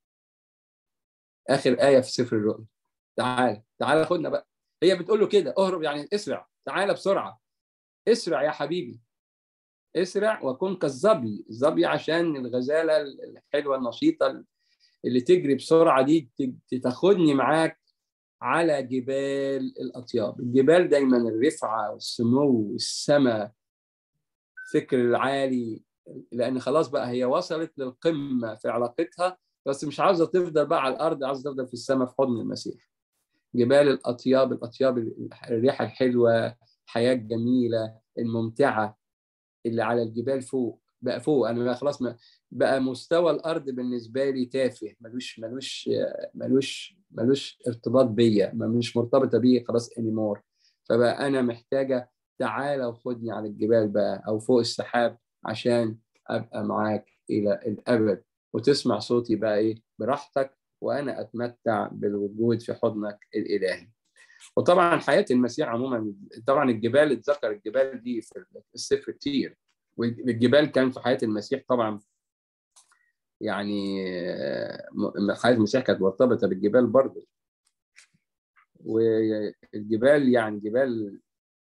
اخر ايه في سفر الرؤيا. تعالى تعالى خدنا بقى. هي بتقول له كده: اهرب يعني اسرع، تعالى بسرعه، اسرع يا حبيبي، اسرع وكن كالظبي. الظبي عشان الغزاله الحلوه النشيطه اللي تجري بسرعه دي، تاخدني معاك على جبال الاطياب. الجبال دايما الرفعه والسمو والسماء، فكر العالي، لان خلاص بقى هي وصلت للقمه في علاقتها، بس مش عاوزه تفضل بقى على الارض، عاوزه تفضل في السماء في حضن المسيح. جبال الاطياب، الاطياب الريحه الحلوه، الحياه الجميله الممتعه اللي على الجبال فوق. بقى فوق انا بقى خلاص، ما بقى مستوى الارض بالنسبه لي تافه، ملوش ملوش ملوش ملوش ارتباط بيا، مش مرتبطه بيا خلاص انيمور. فبقى انا محتاجه تعالى وخدني على الجبال بقى او فوق السحاب عشان ابقى معاك الى الابد، وتسمع صوتي بقى ايه براحتك، وانا اتمتع بالوجود في حضنك الالهي. وطبعا حياه المسيح عموما، طبعا الجبال اتذكر الجبال دي في السفر كتير، والجبال كانت في حياه المسيح طبعا، يعني حياه المسيح كانت مرتبطه بالجبال برضه. والجبال يعني جبال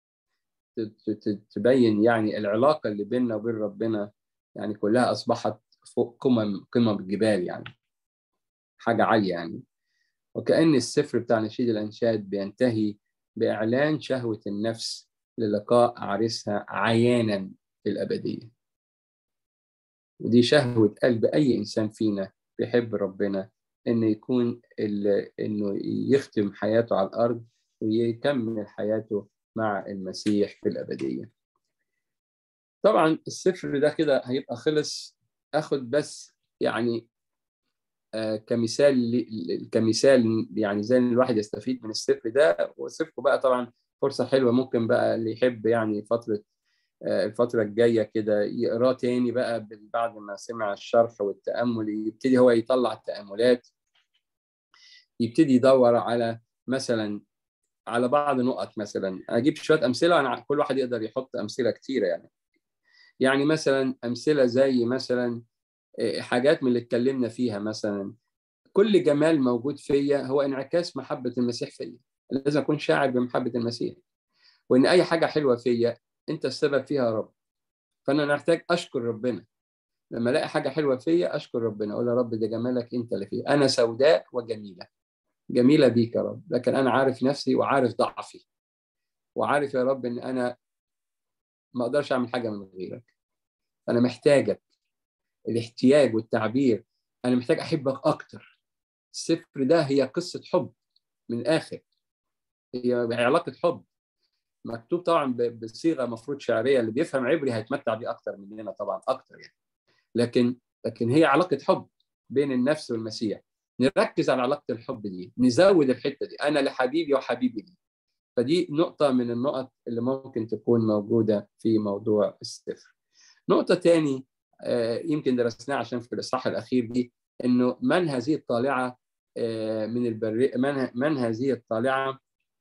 تبين يعني العلاقه اللي بيننا وبين ربنا، يعني كلها اصبحت فوق قمم قمم الجبال، يعني حاجه عاليه يعني. وكأن السفر بتاع نشيد الأنشاد بينتهي بإعلان شهوة النفس للقاء عريسها عيانا في الأبدية. ودي شهوة قلب أي إنسان فينا بيحب ربنا، إنه يكون إنه يختم حياته على الأرض ويكمل حياته مع المسيح في الأبدية. طبعا السفر ده كده هيبقى خلص. أخد بس يعني آه كمثال كمثال يعني زي الواحد يستفيد من السفر ده. وسفره بقى طبعا فرصة حلوة، ممكن بقى اللي يحب يعني فترة الفترة الجاية كده يقراه تاني بقى بعد ما سمع الشرح والتأمل، يبتدي هو يطلع تأملات، يبتدي يدور على مثلا على بعض نقط. مثلا أجيب شوية أمثلة، أنا كل واحد يقدر يحط أمثلة كتيرة يعني. يعني مثلا أمثلة زي مثلا حاجات من اللي اتكلمنا فيها، مثلا كل جمال موجود فيا هو انعكاس محبة المسيح فيا. لازم أكون شاعر بمحبة المسيح، وإن أي حاجة حلوة فيا أنت السبب فيها يا رب. فأنا محتاج أشكر ربنا لما الاقي حاجه حلوه فيا، اشكر ربنا، اقول يا رب ده جمالك انت اللي فيا. انا سوداء وجميله، جميله بيك يا رب، لكن انا عارف نفسي وعارف ضعفي، وعارف يا رب ان انا ما اقدرش اعمل حاجه من غيرك. انا محتاجك. الاحتياج والتعبير، انا محتاج احبك اكتر. السفر ده هي قصه حب من الاخر، هي علاقه حب مكتوب طبعا بصيغه مفروض شعريه. اللي بيفهم عبري هيتمتع بيه اكتر مننا طبعا، اكتر يعني. لكن لكن هي علاقه حب بين النفس والمسيح. نركز على علاقه الحب دي، نزود الحته دي، انا لحبيبي وحبيبي لي. فدي نقطه من النقط اللي ممكن تكون موجوده في موضوع السفر. نقطه تاني يمكن درسناها عشان في الاصحاح الاخير دي، انه من هذه الطالعه من البريه، من, من هذه الطالعه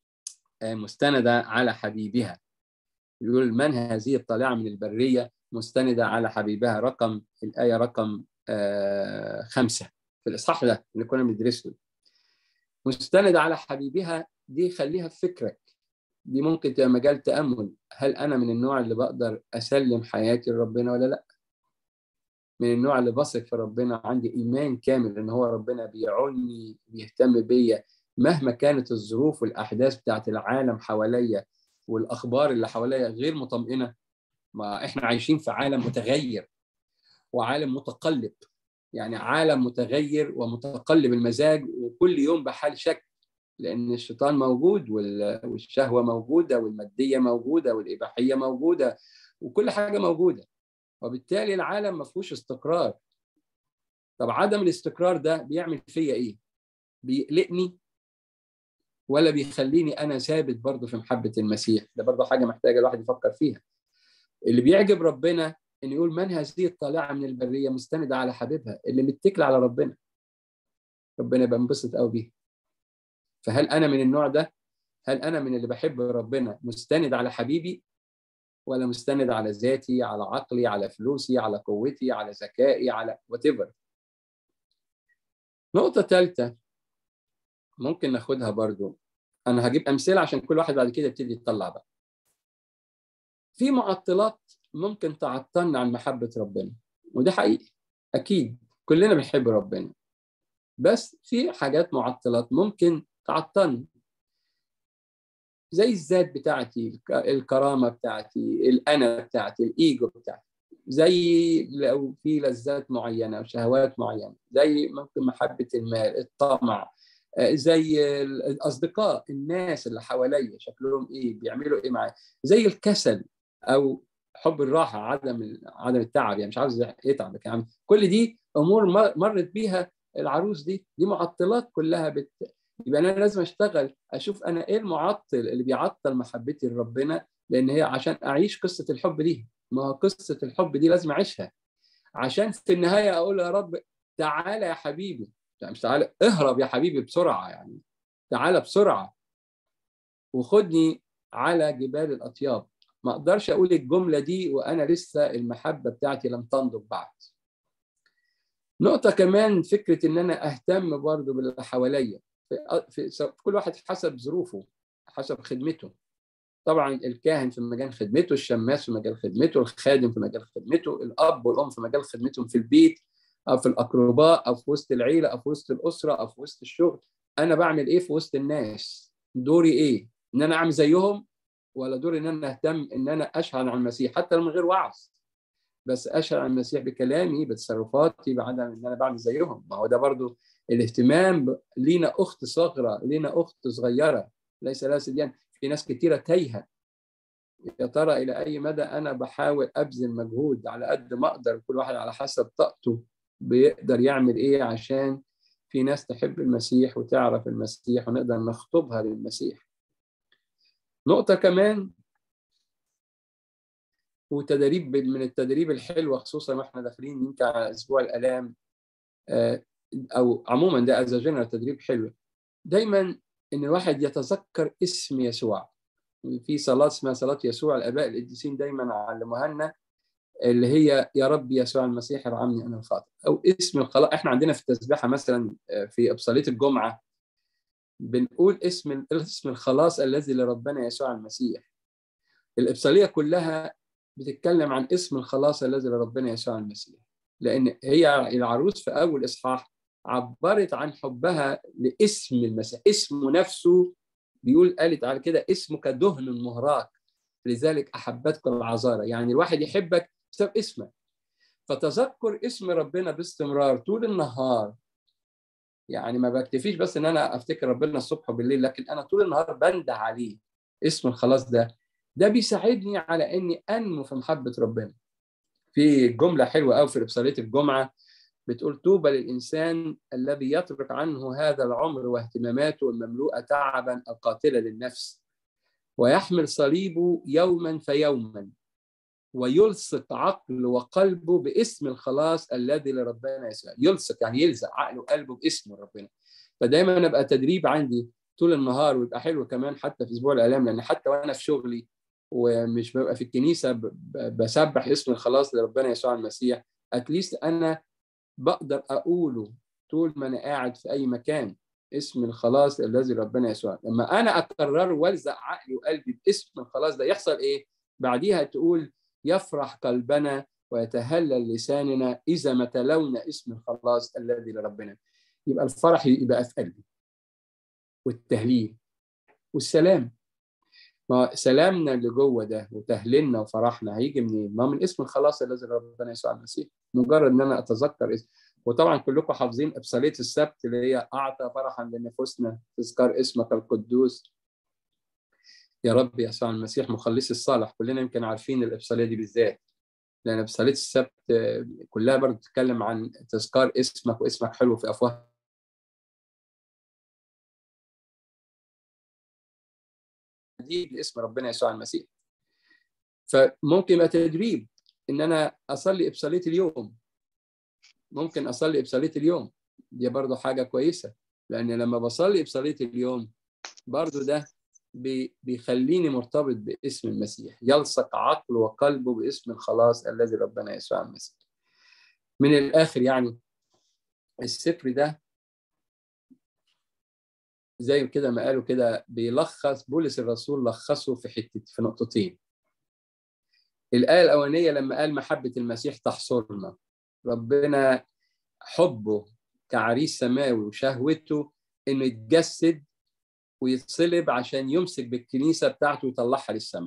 مستنده على حبيبها. يقول من هذه الطالعه من البريه مستندة على حبيبها. رقم الآية رقم آه خمسة في الإصحاح ده اللي كنا بندرسه. مستندة على حبيبها دي خليها في فكرك، دي ممكن تبقى مجال تأمل. هل أنا من النوع اللي بقدر أسلم حياتي لربنا ولا لأ؟ من النوع اللي بثق في ربنا، عندي إيمان كامل إن هو ربنا بيعوني، بيهتم بيا مهما كانت الظروف والأحداث بتاعت العالم حواليا والأخبار اللي حواليا غير مطمئنة. ما إحنا عايشين في عالم متغير وعالم متقلب، يعني عالم متغير ومتقلب المزاج، وكل يوم بحال شكل، لأن الشيطان موجود والشهوة موجودة والمادية موجودة والإباحية موجودة وكل حاجة موجودة، وبالتالي العالم ما فيهوش استقرار. طب عدم الاستقرار ده بيعمل فيا إيه؟ بيقلقني ولا بيخليني أنا ثابت برضه في محبة المسيح؟ ده برضه حاجة محتاجة الواحد يفكر فيها. اللي بيعجب ربنا إن يقول من هذه الطالعة من البرية مستندة على حبيبها، اللي متكل على ربنا ربنا يبقى منبسط قوي بيه. فهل أنا من النوع ده؟ هل أنا من اللي بحب ربنا مستند على حبيبي، ولا مستند على ذاتي، على عقلي، على فلوسي، على قوتي، على ذكائي، على whatever؟ نقطة ثالثة ممكن ناخدها برضو، أنا هجيب أمثلة عشان كل واحد بعد كده يبتدي يطلع بقى. في معطلات ممكن تعطلنا عن محبة ربنا، وده حقيقي أكيد كلنا بنحب ربنا، بس في حاجات معطلات ممكن تعطلنا، زي الذات بتاعتي، الكرامة بتاعتي، الأنا بتاعتي، الإيجو بتاعتي، زي لو في لذات معينة وشهوات معينة، زي ممكن محبة المال، الطمع، زي الأصدقاء، الناس اللي حواليا شكلهم إيه، بيعملوا إيه معايا، زي الكسل أو حب الراحة، عدم عدم التعب، يعني مش عاوز يتعب يعني. كل دي أمور مرت بيها العروس دي، دي معطلات كلها بت... يبقى انا لازم اشتغل اشوف انا ايه المعطل اللي بيعطل محبتي لربنا، لان هي عشان اعيش قصه الحب دي. ما هو قصه الحب دي لازم اعيشها عشان في النهايه اقول يا رب تعالى يا حبيبي، يعني مش تعالى اهرب يا حبيبي بسرعه، يعني تعالى بسرعه وخدني على جبال الاطياب. ما اقدرش اقول الجمله دي وانا لسه المحبه بتاعتي لم تنضج بعد. نقطه كمان فكره ان انا اهتم برضه باللي حواليا، في, في كل واحد حسب ظروفه، حسب خدمته. طبعا الكاهن في مجال خدمته، الشماس في مجال خدمته، الخادم في مجال خدمته، الاب والام في مجال خدمتهم في البيت او في الاقرباء او في وسط العيله او في وسط الاسره او في وسط الشغل. انا بعمل ايه في وسط الناس؟ دوري ايه؟ ان انا اعمل زيهم ولا دور ان انا اهتم ان انا اشهد عن المسيح حتى لو من غير وعظ، بس اشهد عن المسيح بكلامي بتصرفاتي بعدم ان انا بعمل زيهم. ما هو ده برضو الاهتمام. لينا اخت صغرى، لينا اخت صغيره ليس لها سديان، في ناس كتيره تايهه. يا ترى الى اي مدى انا بحاول ابذل مجهود على قد ما اقدر، كل واحد على حسب طاقته بيقدر يعمل ايه عشان في ناس تحب المسيح وتعرف المسيح ونقدر نخطبها للمسيح. نقطة كمان وتدريب من التدريب الحلوة، خصوصا واحنا داخلين يمكن على اسبوع الالام، او عموما ده از جنرال تدريب حلو، دايما ان الواحد يتذكر اسم يسوع. في صلاة اسمها صلاة يسوع، الاباء القديسين دايما علموها لنا، اللي هي يا رب يسوع المسيح ارحمني انا الخاطئ، او اسم الخلاص. احنا عندنا في التسبيحة مثلا في ابصالية الجمعة بنقول اسم اسم الخلاص الذي لربنا يسوع المسيح. الابصالية كلها بتتكلم عن اسم الخلاص الذي لربنا يسوع المسيح، لان هي العروس في اول اصحاح عبرت عن حبها لاسم المسيح. اسمه نفسه بيقول، قالت على كده اسمك دهن مهراق لذلك احبتك العذارى، يعني الواحد يحبك بسبب اسمك. فتذكر اسم ربنا باستمرار طول النهار، يعني ما بكتفيش بس ان انا افتكر ربنا الصبح وبالليل، لكن انا طول النهار بنده عليه اسم الخلاص ده. ده بيساعدني على اني انمو في محبه ربنا. في جمله حلوه قوي في رساله الجمعه بتقول، طوبى للانسان الذي يترك عنه هذا العمر واهتماماته المملوءه تعبا القاتله للنفس، ويحمل صليبه يوما فيوما، ويلصق عقله وقلبه باسم الخلاص الذي لربنا يسوع. يلصق يعني يلزق عقله وقلبه باسم ربنا. فدايما ابقى تدريب عندي طول النهار، ويبقى حلو كمان حتى في اسبوع الالام، لان حتى وانا في شغلي ومش ببقى في الكنيسه بسبح اسم الخلاص لربنا يسوع المسيح، اتليست انا بقدر اقوله طول ما انا قاعد في اي مكان، اسم الخلاص الذي ربنا يسوع. لما انا اكرره والزق عقلي وقلبي باسم الخلاص ده، يحصل ايه؟ بعديها تقول يفرح قلبنا ويتهلل لساننا اذا ما تلونا اسم الخلاص الذي لربنا. يبقى الفرح يبقى في قلبي، والتهليل والسلام. ما سلامنا اللي جوه ده وتهليلنا وفرحنا هيجي منين؟ ما من اسم الخلاص الذي ربنا يسوع المسيح. مجرد ان انا اتذكر اسم. وطبعا كلكم حافظين ابصاليه السبت اللي هي اعطى فرحا لنفوسنا تذكار اسمك القدوس يا رب يسوع المسيح مخلص الصالح. كلنا يمكن عارفين الابصاليه دي بالذات، لان ابصاليه السبت كلها برضه بتتكلم عن تذكار اسمك، واسمك حلو في افواه دي باسم ربنا يسوع المسيح. فممكن يبقى تدريب ان انا اصلي ابصاليه اليوم، ممكن اصلي ابصاليه اليوم دي برضه حاجه كويسه، لان لما بصلي ابصاليه اليوم برضه ده بيخليني مرتبط باسم المسيح، يلصق عقله وقلبه باسم الخلاص الذي ربنا يسوع المسيح. من الاخر يعني السفر ده زي كده ما قالوا كده بيلخص بولس الرسول، لخصه في حته في نقطتين. الايه الاولانيه لما قال محبه المسيح تحصرنا، ربنا حبه كعريس سماوي وشهوته انه يتجسد ويتصلب عشان يمسك بالكنيسه بتاعته ويطلعها للسماء.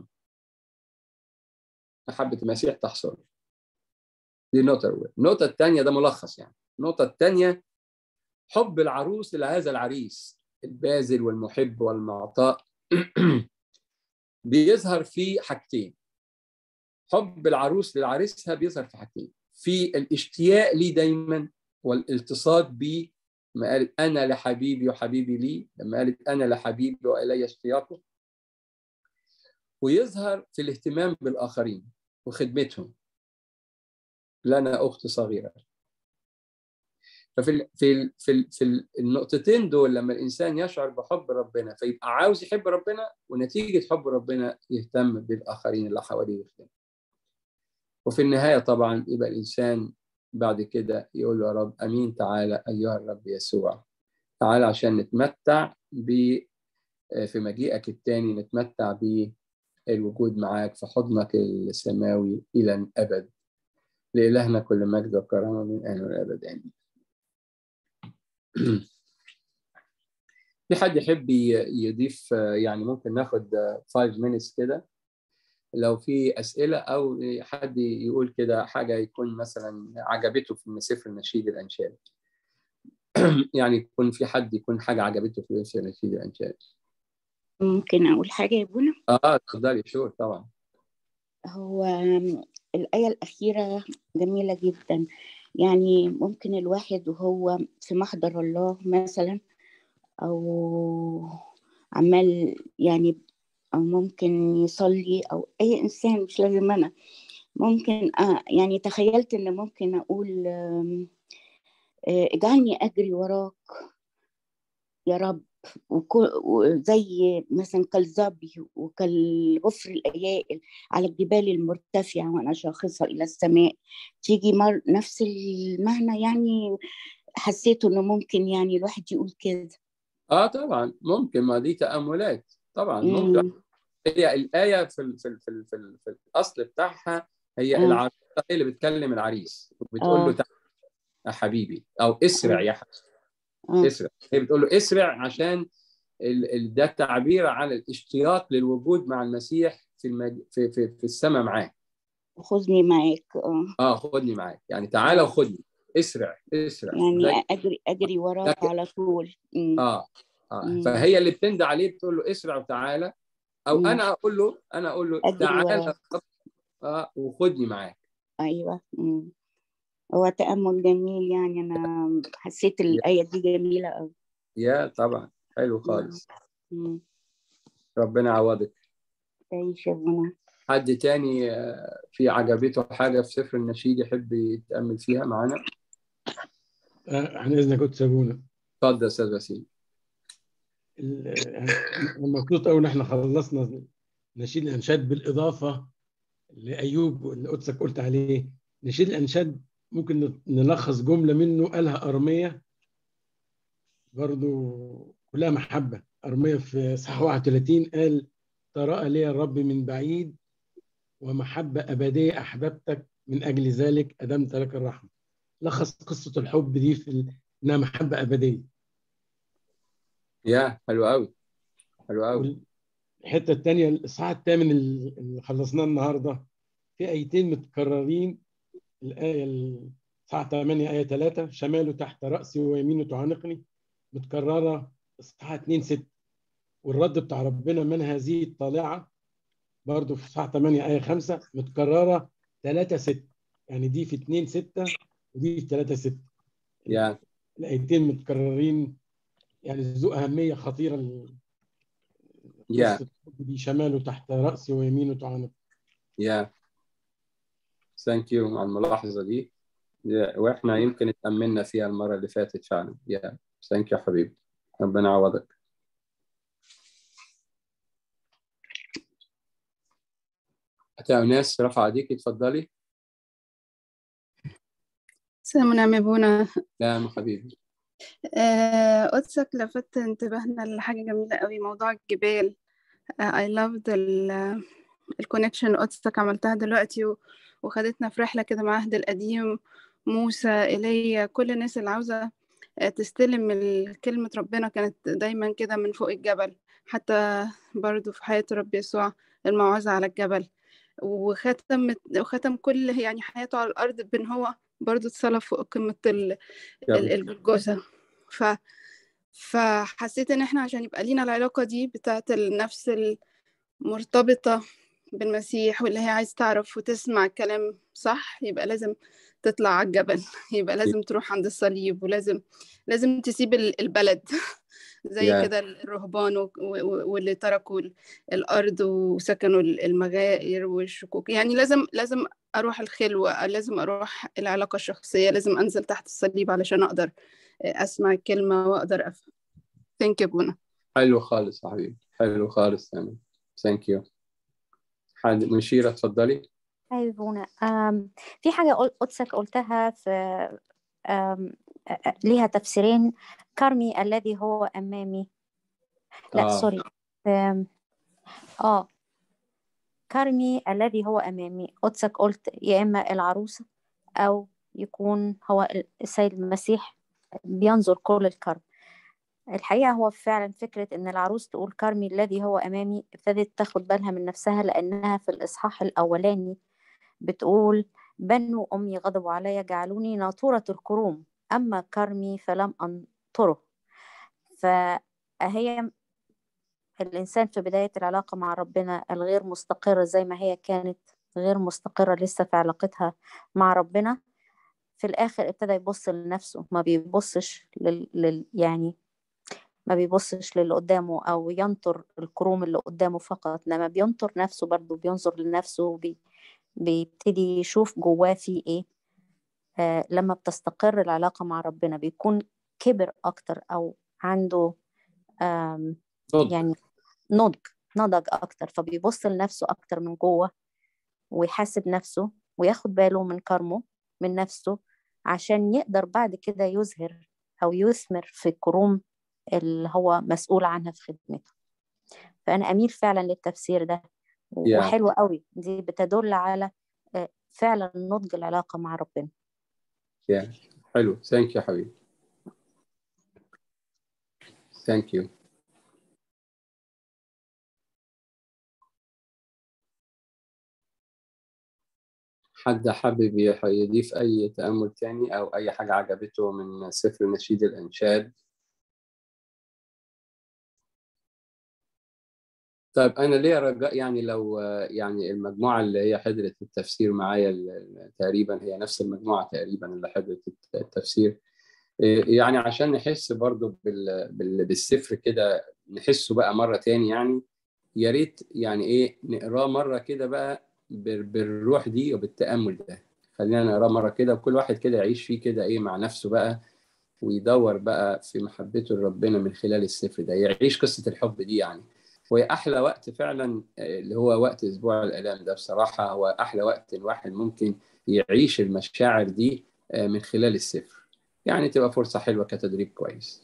محبه المسيح تحصرنا، دي النقطه الاولى. النقطه الثانيه ده ملخص يعني. النقطه الثانيه حب العروس لهذا العريس الباذل والمحب والمعطاء بيظهر في حاجتين. حب العروس لعريسها بيظهر في حاجتين، في الاشتياق ليه دايما والالتصاق بيه، ما قالت انا لحبيبي وحبيبي لي، لما قالت انا لحبيبي والي اشتياقه. ويظهر في الاهتمام بالاخرين وخدمتهم. لنا اخت صغيره. ففي ال في ال في ال في النقطتين دول لما الانسان يشعر بحب ربنا فيبقى عاوز يحب ربنا، ونتيجه حب ربنا يهتم بالاخرين اللي حواليه ويخدمهم. وفي النهايه طبعا يبقى الانسان بعد كده يقول له يا رب امين، تعالى ايها الرب يسوع، تعالى عشان نتمتع ب في مجيئك الثاني، نتمتع بالوجود معاك في حضنك السماوي الى الابد. لإلهنا كل مجد وكرامه من الان والابد امين. في حد يحب يضيف؟ يعني ممكن ناخد خمس minutes كده لو في أسئلة، أو حد يقول كده حاجة يكون مثلا عجبته في سفر نشيد الأنشاد. يعني يكون في حد يكون حاجة عجبته في سفر نشيد الأنشاد. ممكن أقول حاجة يا بونا؟ اه اتفضلي. شور طبعا. هو الآية الأخيرة جميلة جدا. يعني ممكن الواحد وهو في محضر الله مثلا، أو عمال يعني، أو ممكن يصلي، أو أي إنسان مش لازم أنا، ممكن آه يعني تخيلت إن ممكن أقول آم، آه، اجعلني أجري وراك يا رب، وكو- وزي مثلا كالظبي وكالغفر الأيائل على الجبال المرتفعة وأنا شاخصة إلى السماء. تيجي مر نفس المعنى يعني. حسيت إنه ممكن يعني الواحد يقول كده. اه طبعا ممكن، ما دي تأملات طبعا ممكن. امم. هي الآية في ال في ال في ال في, ال في الأصل بتاعها هي اه. العروسة هي اللي بتكلم العريس وبتقول له اه. تعال يا حبيبي، أو اسرع اه. يا حبيبي. اه. اسرع، هي بتقول له اسرع عشان ال ال ده تعبير عن الاشتياق للوجود مع المسيح في المج... في في, في السماء معاه. خذني معاك. اه. اه خدني معاك، يعني تعالى اه. وخدني. اسرع اسرع زي يعني أجري أجري وراك لكن. على طول. امم. اه اه امم. فهي اللي بتندى عليه بتقول له اسرع وتعالى، او امم. انا اقول له انا اقول له أجري تعالى وراك. آه وخدني معاك. أيوه. امم. هو تأمل جميل يعني. أنا حسيت يا, الآية دي جميلة أوي. يا طبعا حلو مم. خالص. مم. ربنا يعوضك. تعيش يا بنا. حد تاني آه، في عجبته حاجة في سفر النشيد يحب يتأمل فيها معانا؟ آه، عن إذنك كنت سابونا. اتفضل يا أستاذ وسيم. ال- يعني أنا مبسوط أوي إن إحنا خلصنا نشيد الأنشاد، بالإضافة لأيوب اللي قدسك قلت عليه. نشيد الأنشاد ممكن نلخص جملة منه قالها أرمية، برضو كلها محبة. أرمية في إصحاح واحد وثلاثين قال: تراءى لي الرب من بعيد، ومحبة أبدية أحببتك، من أجل ذلك أدمت لك الرحمة. لخص قصة الحب دي في ال- إنها محبة أبدية. يا حلو قوي، حلو قوي. والحتة الثانية الإصحاح الثامن اللي خلصناه النهاردة، في آيتين متكررين. الآية الإصحاح ثمانية آية ثلاثة: شماله تحت رأسي ويمينه تعانقني، متكررة إصحاح اثنين ستة. والرد بتاع ربنا: من هذه الطالعة، برضه في إصحاح ثمانية آية خمسة، متكررة ثلاثة ستة. يعني دي في اثنين ستة ودي في ثلاثة ستة. يا الآيتين متكررين، يعني ذو أهمية خطيرة. يا قصة الحب دي: شماله تحت رأسي ويمينه تعانقني. يا ثانك يو على الملاحظة دي. يا- واحنا يمكن اتأملنا فيها المرة اللي فاتت فعلا. يا ثانك يو حبيبي، ربنا يعوضك. هتلاقي ناس رفع ايديك، اتفضلي. سلام ونعم يا بونا. لا يا حبيبي. آه، قدسك لفت انتباهنا لحاجة جميلة قوي، موضوع الجبال. آه، I loved ال الكونكشن قدسك عملتها دلوقتي، و- وخدتنا في رحلة كده مع العهد القديم. موسى، إيليا، كل الناس اللي عاوزة آه، تستلم ال- كلمة ربنا كانت دايما كده من فوق الجبل. حتى برضو في حياة رب يسوع الموعظة على الجبل. وختم وختم كل يعني حياته على الأرض بأن هو برضو اتصلب فوق قمة ال- ال- يلا. الجلجثة. ف فحسيت ان احنا عشان يبقى لينا العلاقة دي بتاعت النفس المرتبطة بالمسيح، واللي هي عايز تعرف وتسمع الكلام صح، يبقى لازم تطلع على الجبل. يبقى لازم تروح عند الصليب، ولازم لازم تسيب ال- البلد. زي يا كده الرهبان و- و- واللي تركوا ال- الأرض وسكنوا المغائر والشكوك. يعني لازم لازم أروح الخلوة، لازم أروح العلاقة الشخصية، لازم أنزل تحت الصليب علشان أقدر أسمع الكلمة وأقدر أفهم. ثانك يو بونا. حلو خالص يا حبيبي، حلو خالص يعني. ثانك يو. حد مشيرة اتفضلي. أيوة بونا. أم، في حاجة قل- قدسك قلتها في أم، أ- أ- ليها تفسيرين: كرمي الذي هو أمامي. لا اه سوري. أم، اه كرمي الذي هو أمامي. قدسك قلت يا إما العروسة، أو يكون هو السيد المسيح بينظر كل الكرم. الحقيقة هو فعلا فكرة إن العروس تقول كرمي الذي هو أمامي ابتدت تاخد بالها من نفسها، لأنها في الإصحاح الأولاني بتقول بنو أمي غضبوا علي جعلوني ناطورة الكروم أما كرمي فلم أنطره. فهي الإنسان في بداية العلاقة مع ربنا الغير مستقرة زي ما هي كانت غير مستقرة لسه في علاقتها مع ربنا، في الآخر ابتدى يبص لنفسه، ما بيبصش لل... لل... يعني ما بيبصش للي قدامه أو ينطر الكروم اللي قدامه فقط، لما بينطر نفسه برضه بينظر لنفسه وبي... بيبتدي يشوف جواه في إيه. آه لما بتستقر العلاقة مع ربنا بيكون كبر أكتر أو عنده آم نضج. يعني نضج نضج أكتر، فبيبص لنفسه أكتر من جوه ويحاسب نفسه وياخد باله من كرمه من نفسه عشان يقدر بعد كده يظهر أو يثمر في الكروم اللي هو مسؤول عنها في خدمته. فأنا أميل فعلا للتفسير ده، يعني وحلو قوي، دي بتدل على آه، فعلا نضج العلاقة مع ربنا. يعني حلو. ثانك يو حبيبي. ثانك يو. حد حابب يضيف أي تأمل تاني أو أي حاجة عجبته من سفر نشيد الأنشاد؟ طيب أنا ليه رجاء، يعني لو يعني المجموعة اللي هي حضرت التفسير معايا تقريبا هي نفس المجموعة تقريبا اللي حضرت التفسير، يعني عشان نحس برضو بال بال بالسفر كده، نحسه بقى مرة تاني. يعني يا ريت يعني إيه نقراه مرة كده بقى بالروح دي وبالتأمل ده. خلينا نقراه مرة كده وكل واحد كده يعيش فيه كده إيه مع نفسه بقى، ويدور بقى في محبته لربنا من خلال السفر ده، يعيش قصة الحب دي يعني. وهي أحلى وقت فعلا اللي هو وقت أسبوع الآلام ده، بصراحة هو أحلى وقت الواحد ممكن يعيش المشاعر دي من خلال السفر. يعني تبقى فرصة حلوة كتدريب كويس.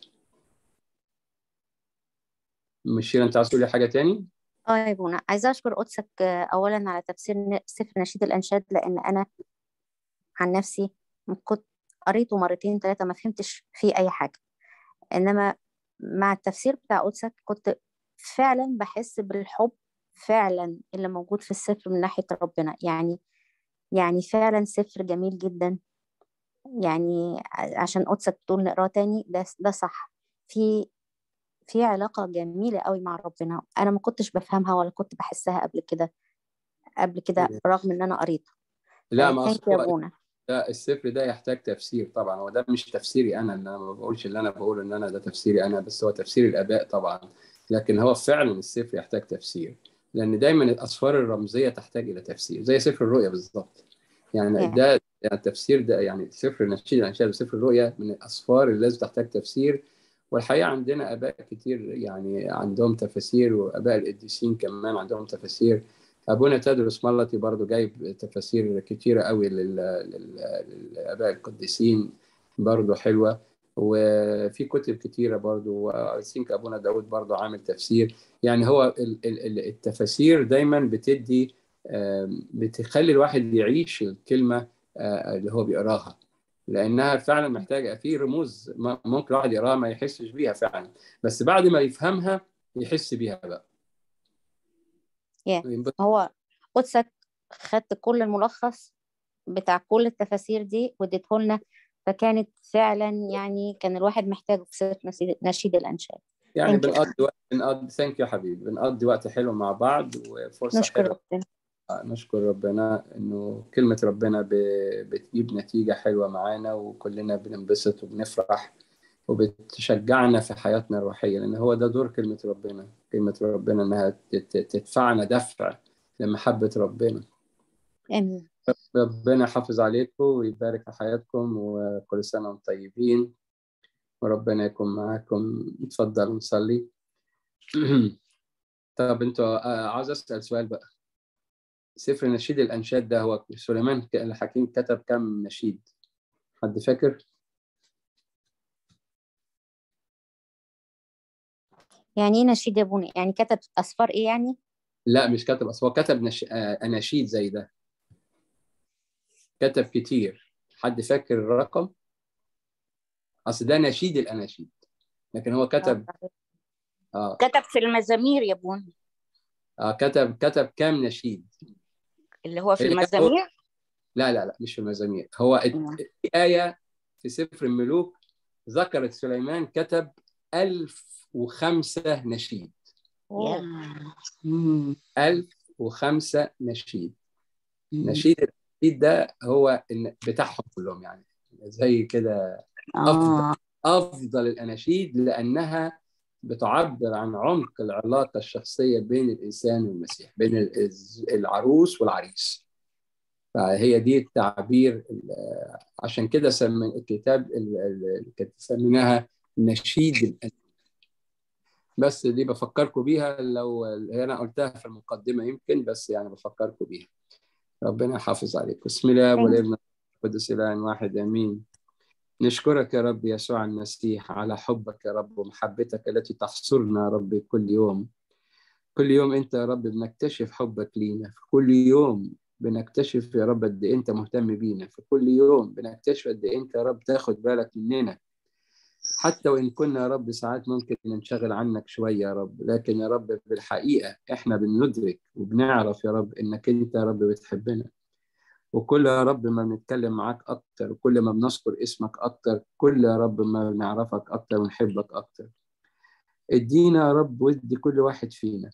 مشير أنت عايز تقولي حاجة تاني؟ اه يا بونا، عايزة أشكر قدسك آه، أولا على تفسير ن- سفر نشيد الأنشاد، لأن أنا عن نفسي كنت قريته مرتين ثلاثة ما فهمتش فيه أي حاجة، إنما مع التفسير بتاع قدسك كنت فعلا بحس بالحب فعلا اللي موجود في السفر من ناحية ربنا. يعني يعني فعلا سفر جميل جدا. يعني ع- عشان قدسك تقول نقراه تاني، ده ده صح. في في علاقة جميلة قوي مع ربنا، أنا ما كنتش بفهمها ولا كنت بحسها قبل كده قبل كده رغم إن أنا قريته. لا، ما أصل فثانك يا هو بونا. ده السفر ده يحتاج تفسير طبعا. هو ده مش تفسيري انا، ان انا ما بقولش اللي انا بقول ان انا ده تفسيري انا، بس هو تفسير الاباء طبعا. لكن هو فعلا السفر يحتاج تفسير، لان دايما الاسفار الرمزيه تحتاج الى تفسير زي سفر الرؤيا بالظبط. يعني yeah. ده يعني التفسير ده، يعني سفر نشيد الانشاد وسفر الرؤيا من الاسفار اللي لازم تحتاج تفسير. والحقيقه عندنا اباء كتير يعني عندهم تفاسير، واباء القديسين كمان عندهم تفاسير. ابونا تدرس ملطي برضو جايب تفاسير كتيره قوي لل- لل- للاباء القديسين برضو حلوه. وفي كتب كتيره برضو، وسينك ابونا داود برضو عامل تفسير. يعني هو ال- ال- التفاسير دايما بتدي آم، بتخلي الواحد يعيش الكلمه آه، اللي هو بيقراها، لانها فعلا محتاجه في رموز م- ممكن الواحد يقراها ما يحسش بيها فعلا، بس بعد ما يفهمها يحس بيها بقى. yeah. هو قدسك خدت كل الملخص بتاع كل التفاسير دي واديته لنا، فكانت فعلا يعني كان الواحد محتاجه في سيرة نشيد نشيد الأنشاد. يعني ثانك يو. بنقضي وقت بنقضي ثانك يو حبيبي، بنقضي وقت حلو مع بعض وفرصة نشكر حلوة. ربنا. نشكر ربنا إنه كلمة ربنا ب... بتجيب نتيجة حلوة معانا، وكلنا بننبسط وبنفرح وبتشجعنا في حياتنا الروحية، لأن هو ده دور كلمة ربنا. كلمة ربنا إنها تت- تدفعنا دفع لمحبة ربنا. آمين. ربنا يحافظ عليكم ويبارك في حياتكم، وكل سنة وانتم طيبين، وربنا يكون معاكم. اتفضل نصلي. طب انتوا آه، عاوز اسال سؤال بقى. سفر نشيد الانشاد ده هو سليمان الحكيم كتب كم نشيد؟ حد فاكر؟ يعني ايه نشيد يا بوني؟ يعني كتب أسفار ايه يعني؟ لا مش كتب، اصل هو كتب نش... آه، اناشيد زي ده، كتب كتير. حد فاكر الرقم؟ اصل ده نشيد الاناشيد. لكن هو كتب اه كتب في المزامير يا بون، اه كتب كتب كام نشيد اللي هو في اللي كان هو المزامير. لا لا لا مش في المزامير. هو مم. في آية في سفر الملوك ذكرت سليمان كتب ألف وخمسة نشيد. يا مم. ألف وخمسة نشيد. مم. نشيد النشيد ده هو إن- بتاعهم كلهم يعني زي كده أفضل اه أفضل الأناشيد، لأنها بتعبر عن عمق العلاقة الشخصية بين الإنسان والمسيح، بين ال- العروس والعريس. فهي دي التعبير ال- عشان كده سمي الكتاب ال- ال- كانت سميناها نشيد الأناشيد. بس دي بفكركم بيها، لو هي انا قلتها في المقدمه يمكن، بس يعني بفكركم بيها. ربنا يحافظ عليك. بسم الله والابن والقدس اله واحد امين. نشكرك يا رب يسوع المسيح على حبك يا رب ومحبتك التي تحصرنا يا رب كل يوم. كل يوم انت يا رب بنكتشف حبك لينا، في كل يوم بنكتشف يا رب قد إيه انت مهتم بينا، في كل يوم بنكتشف قد إيه انت يا رب تاخد بالك مننا، حتى وإن كنا يا رب ساعات ممكن ننشغل عنك شوية يا رب، لكن يا رب بالحقيقة إحنا بندرك وبنعرف يا رب إنك أنت يا رب بتحبنا. وكل يا رب ما بنتكلم معاك أكتر، وكل ما بنذكر اسمك أكتر، كل يا رب ما بنعرفك أكتر ونحبك أكتر. ادينا يا رب ودي كل واحد فينا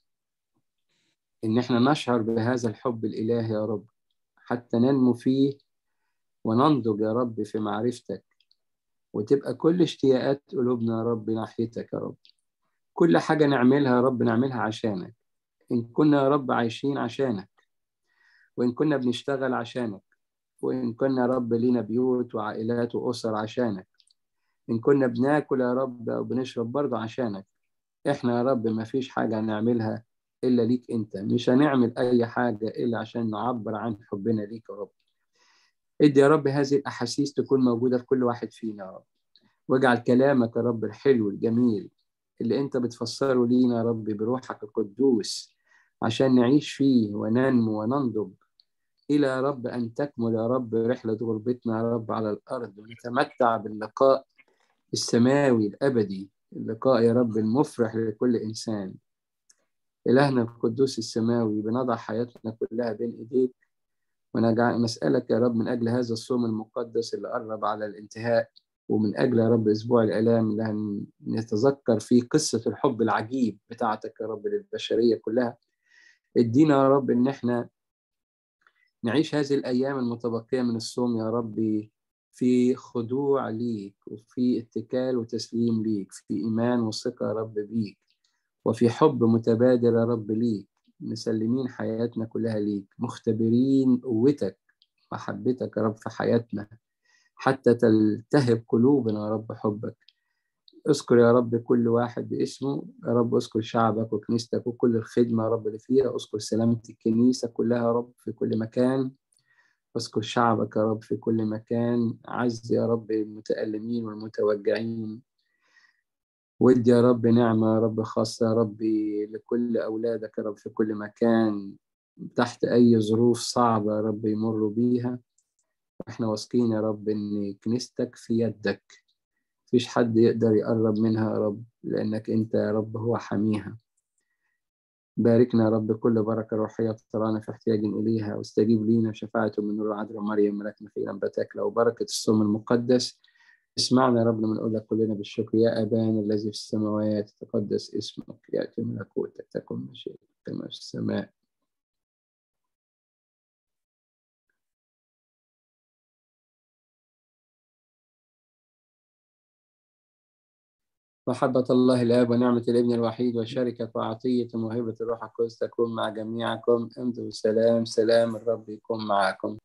إن إحنا نشعر بهذا الحب الإلهي يا رب، حتى ننمو فيه وننضج يا رب في معرفتك، وتبقى كل اشتياقات قلوبنا يا رب ناحيتك يا رب. كل حاجة نعملها يا رب نعملها عشانك، إن كنا يا رب عايشين عشانك، وإن كنا بنشتغل عشانك، وإن كنا يا رب لينا بيوت وعائلات وأسر عشانك، إن كنا بناكل يا رب أو بنشرب برضه عشانك. إحنا يا رب ما فيش حاجة هنعملها إلا ليك أنت، مش هنعمل أي حاجة إلا عشان نعبر عن حبنا ليك يا رب. ادي يا رب هذه الأحاسيس تكون موجودة في كل واحد فينا يا رب، واجعل كلامك يا رب الحلو الجميل اللي انت بتفسره لينا يا رب بروحك القدوس عشان نعيش فيه وننمو وننضج إلى يا رب أن تكمل يا رب رحلة غربتنا يا رب على الأرض، ونتمتع باللقاء السماوي الأبدي، اللقاء يا رب المفرح لكل إنسان. إلهنا القدوس السماوي بنضع حياتنا كلها بين إيديك، ونجعل نسألك يا رب من أجل هذا الصوم المقدس اللي قرب على الانتهاء، ومن أجل يا رب أسبوع الآلام اللي نتذكر فيه قصة الحب العجيب بتاعتك يا رب للبشرية كلها. ادينا يا رب إن احنا نعيش هذه الأيام المتبقية من الصوم يا رب في خضوع ليك، وفي اتكال وتسليم ليك، في إيمان وثقة يا رب بيك، وفي حب متبادل يا رب ليك، مسلمين حياتنا كلها ليك، مختبرين قوتك محبتك يا رب في حياتنا حتى تلتهب قلوبنا يا رب حبك. اذكر يا رب كل واحد باسمه يا رب، اذكر شعبك وكنيستك وكل الخدمة يا رب اللي فيها، اذكر سلامة الكنيسة كلها يا رب في كل مكان، اذكر شعبك يا رب في كل مكان، عز يا رب المتألمين والمتوجعين، ودي يا رب نعمة يا رب خاصة يا رب لكل أولادك يا رب في كل مكان تحت أي ظروف صعبة يا رب يمروا بيها. احنا واثقين يا رب ان كنيستك في يدك، مفيش حد يقدر يقرب منها يا رب، لانك انت يا رب هو حميها. باركنا يا رب كل بركه روحيه ترانا في احتياج اليها، واستجيب لينا شفاعته من نور العذراء مريم ملاك مخيل انبتك له وبركه الصوم المقدس. اسمعنا يا رب من نقول لك كلنا بالشكر: يا ابانا الذي في السماوات تقدس اسمك، ياتي ملكوتك، تكن مشيئتك كما في السماء. محبة الله الآب ونعمة الابن الوحيد وشركة وعطية وموهبة الروح القدس تكون مع جميعكم. امضوا سلام، سلام الرب يكون معكم.